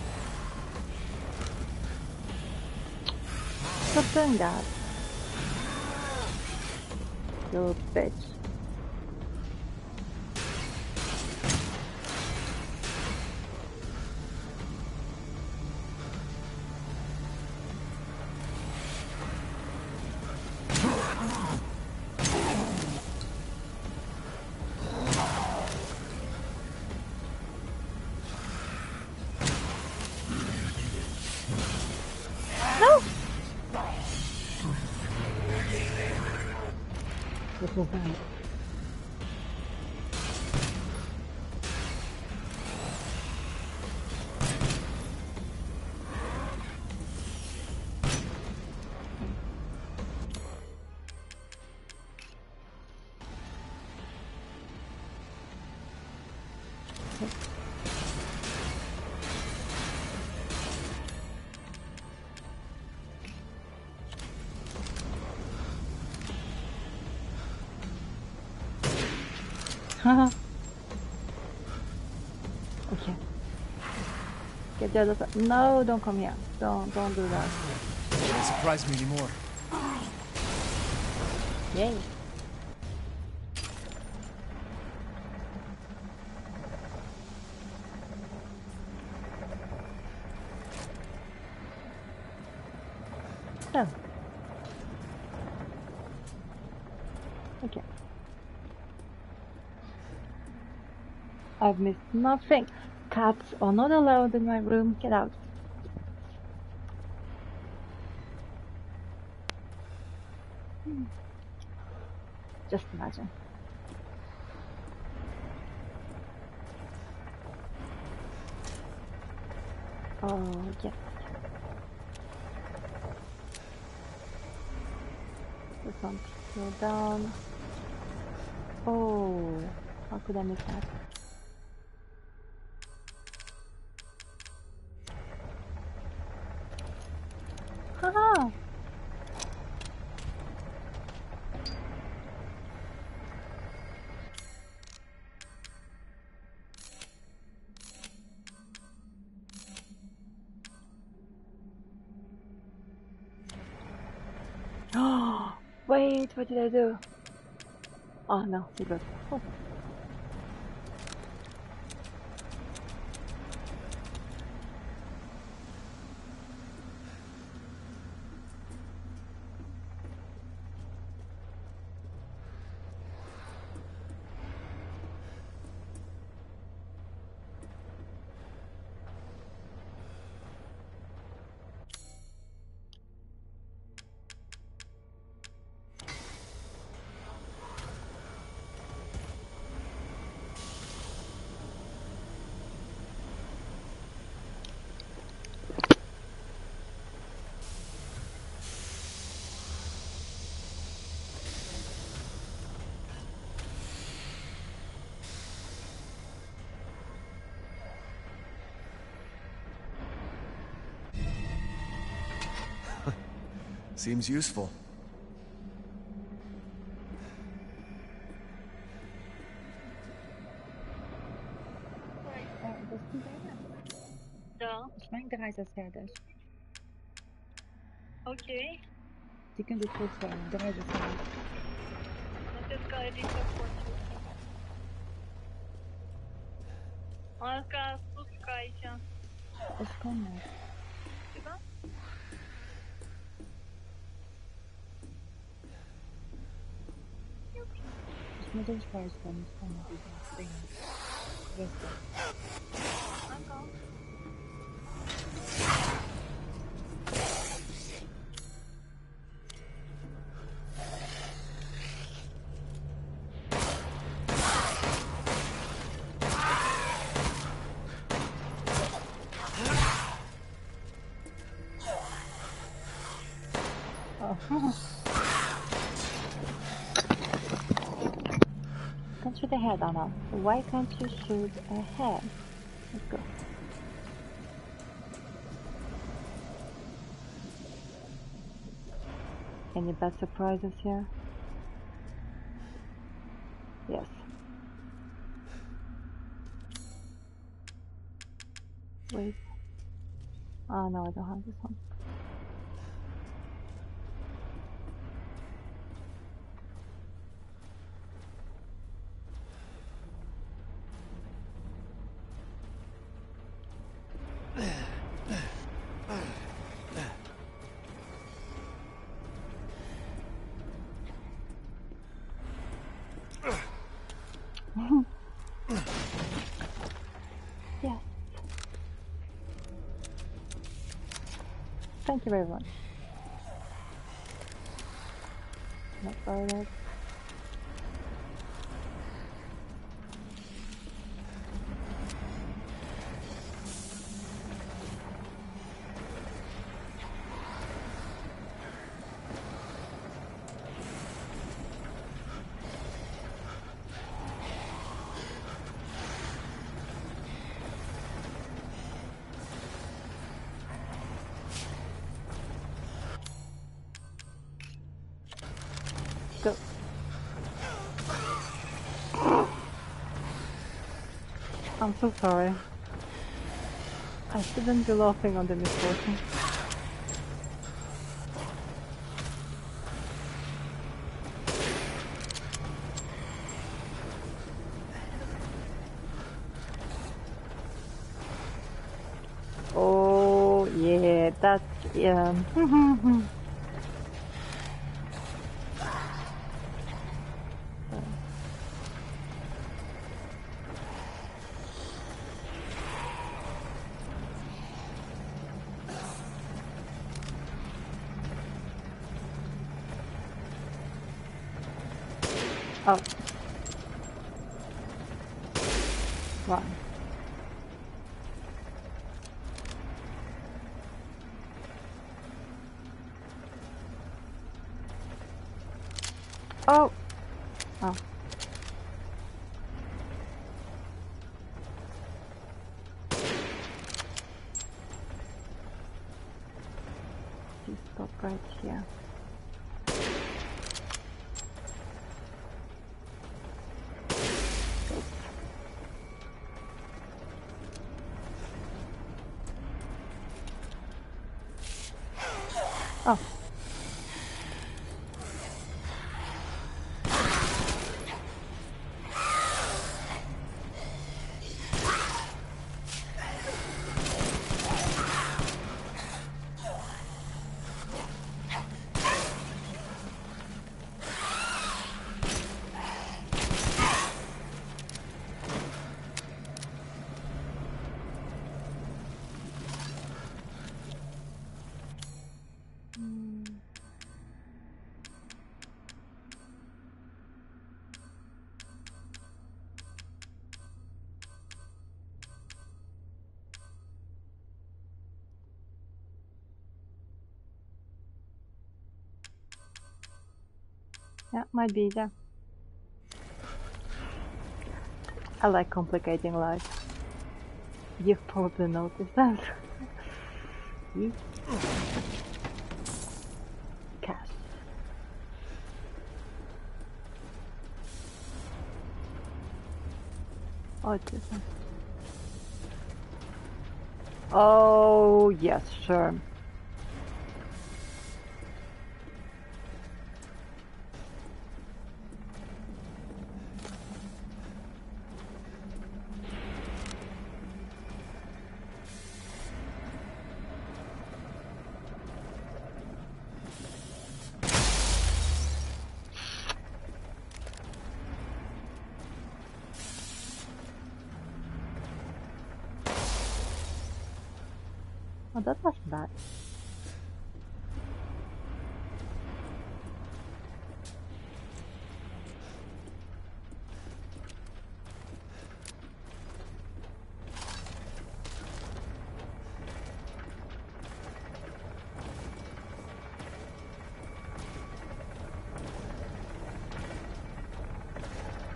Stop doing that. You little bitch. What was that? Haha. Okay. Get the other side. No, don't come here. Don't, don't do that. Can't surprise me anymore. Yay. So. Okay. I've missed nothing. Cats are not allowed in my room. Get out. Hmm. Just imagine. Oh, yes. This one. Go down. Oh, how could I miss that? Haha! Oh, wait, what did I do? Oh no, we're good. Oh. Seems useful. Ja. Ich meine, de reis is verder. Окей. Die kunt het goed zeggen. De reis is verder. Натискай закончился. Он сказал, спускайся. Dat kan niet. Сюда? Ik moet eens reis van. Ik kan niet dingen. Rustig. Ага. go. Can't shoot ahead, Anna. Why can't you shoot ahead? Let's go. Any bad surprises here? Yes. Wait. Oh no, I don't have this one. Yes. Thank you very much. Not fired. Go. I'm so sorry. I shouldn't be laughing on the misfortune. Oh yeah, that's yeah. Oh. Wow. Oh. Oh. You stop right here. Oh. Yeah, might be easier. I like complicating life. You've probably noticed that. Yeah. Cash. Oh, it's this one. Oh, yes, sure. Oh, that was bad.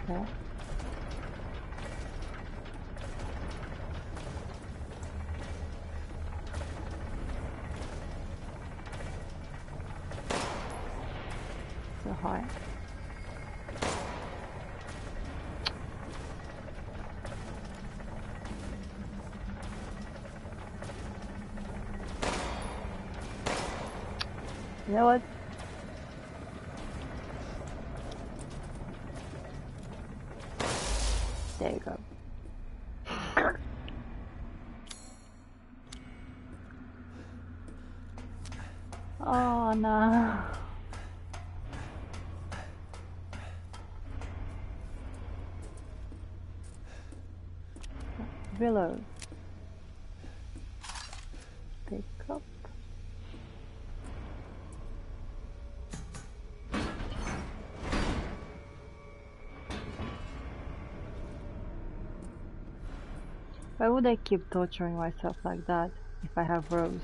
Okay. So high. You know what? There you go. Oh no. Willow. Pick up. Why would I keep torturing myself like that if I have Rose?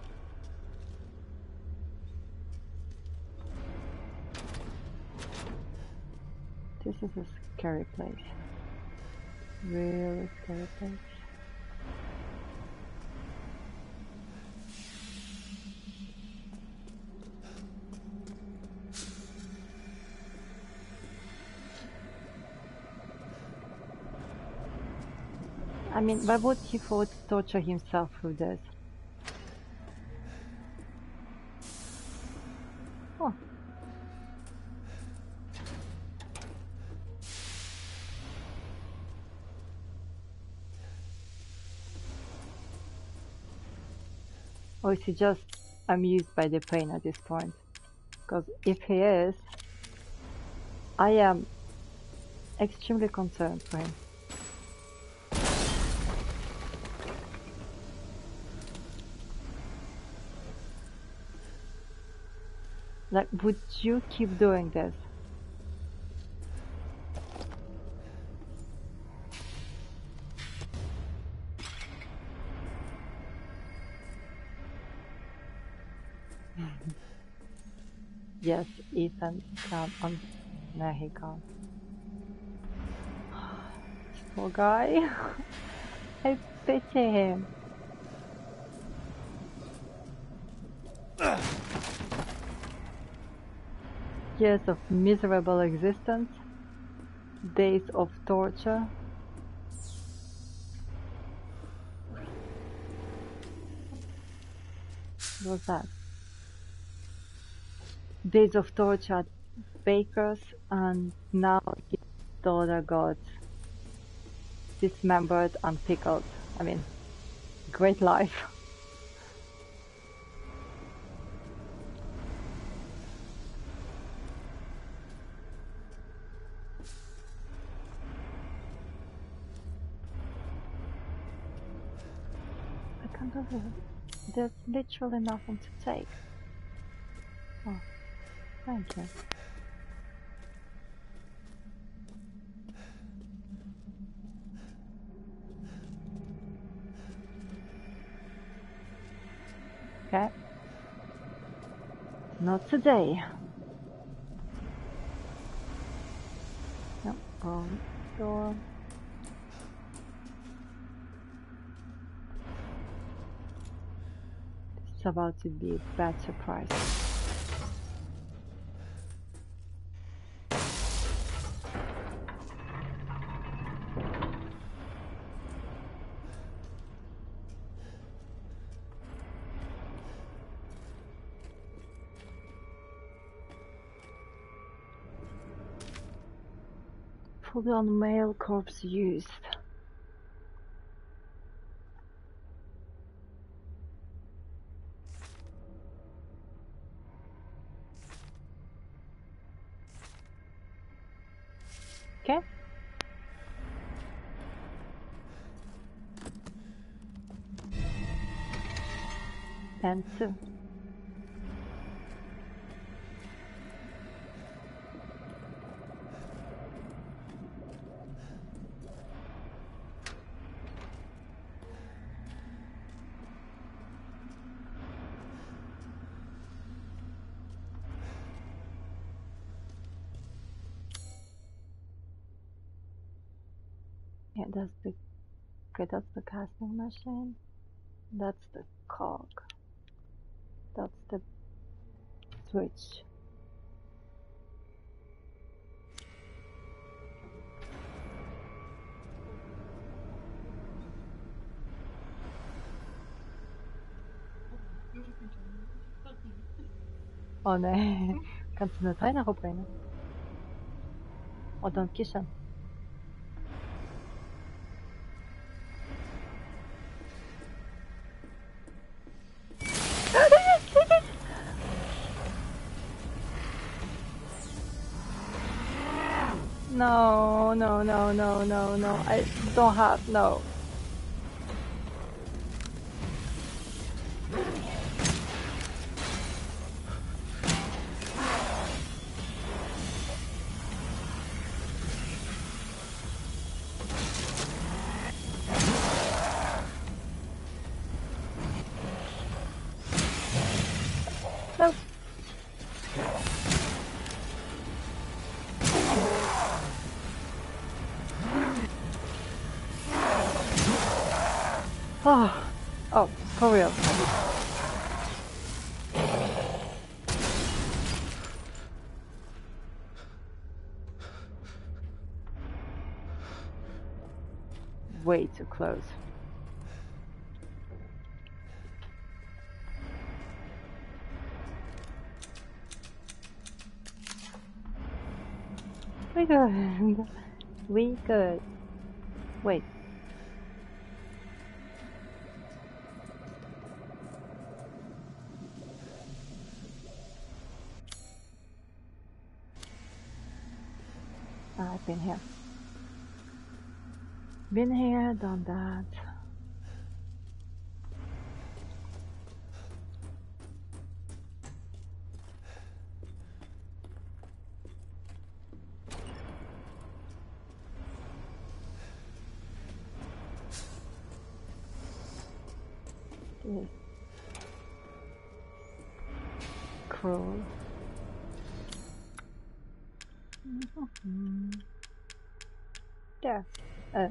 This is a scary place. Really scary place. I mean, why would he force torture himself through this? Oh. Or is he just amused by the pain at this point? Because if he is, I am extremely concerned for him. Like, would you keep doing this? Yes, Ethan can. Um, no, he can't. This poor guy. I pity him. Years of miserable existence, days of torture. What was that? Days of torture at Baker's, and now his daughter got dismembered and pickled. I mean, great life. I can't believe it. There's literally nothing to take. Oh, thank you. Okay. Not today. No, wrong door. It's about to be a bad surprise. Fully on male corpse used. Okay. And two. Yeah, that's the okay, that's the casting machine. That's the cog. That's the switch. Åh nej, kan inte nu ta in hoppa in? Och den kischen. No, no, no, no, no, no. I don't have, no. No. Oh, oh, for real. Way too close. We good. We good. Wait. I've been here. Been here, done that. This cruel. Mm-hmm. There. Uh.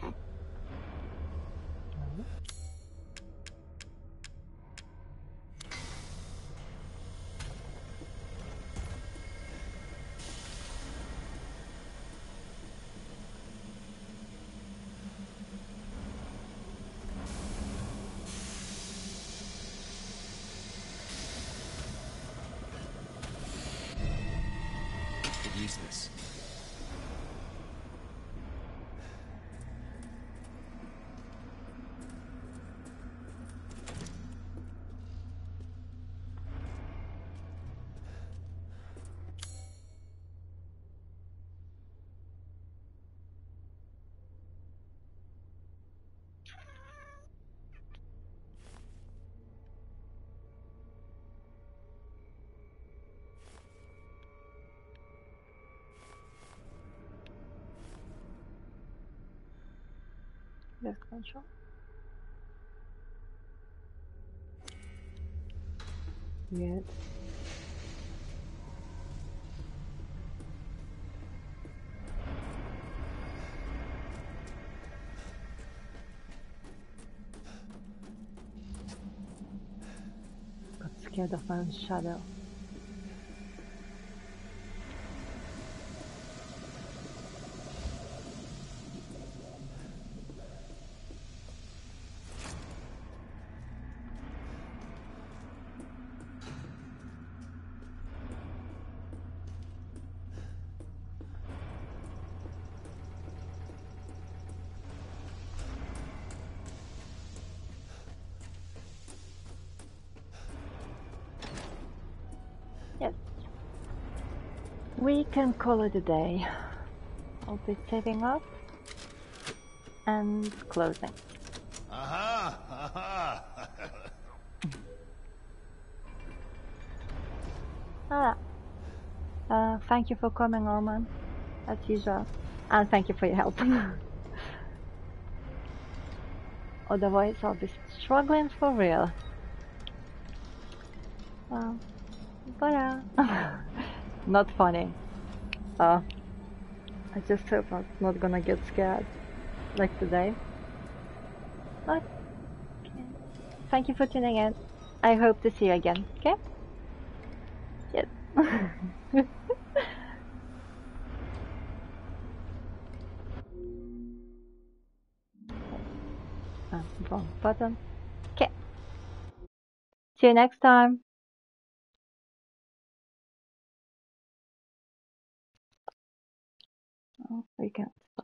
Could use this. Left control. Weird. Got scared of my own shadow. Yes. We can call it a day. I'll be saving up and closing. Aha! Aha! Ah. Uh, thank you for coming, Oman, as usual. And thank you for your help. Otherwise, I'll be struggling for real. Well, but uh, not funny. Uh, I just hope I'm not gonna get scared. like today. Okay. Thank you for tuning in. I hope to see you again. Okay? Yes. Ah, wrong button. Okay. See you next time. Oh, we can't stop.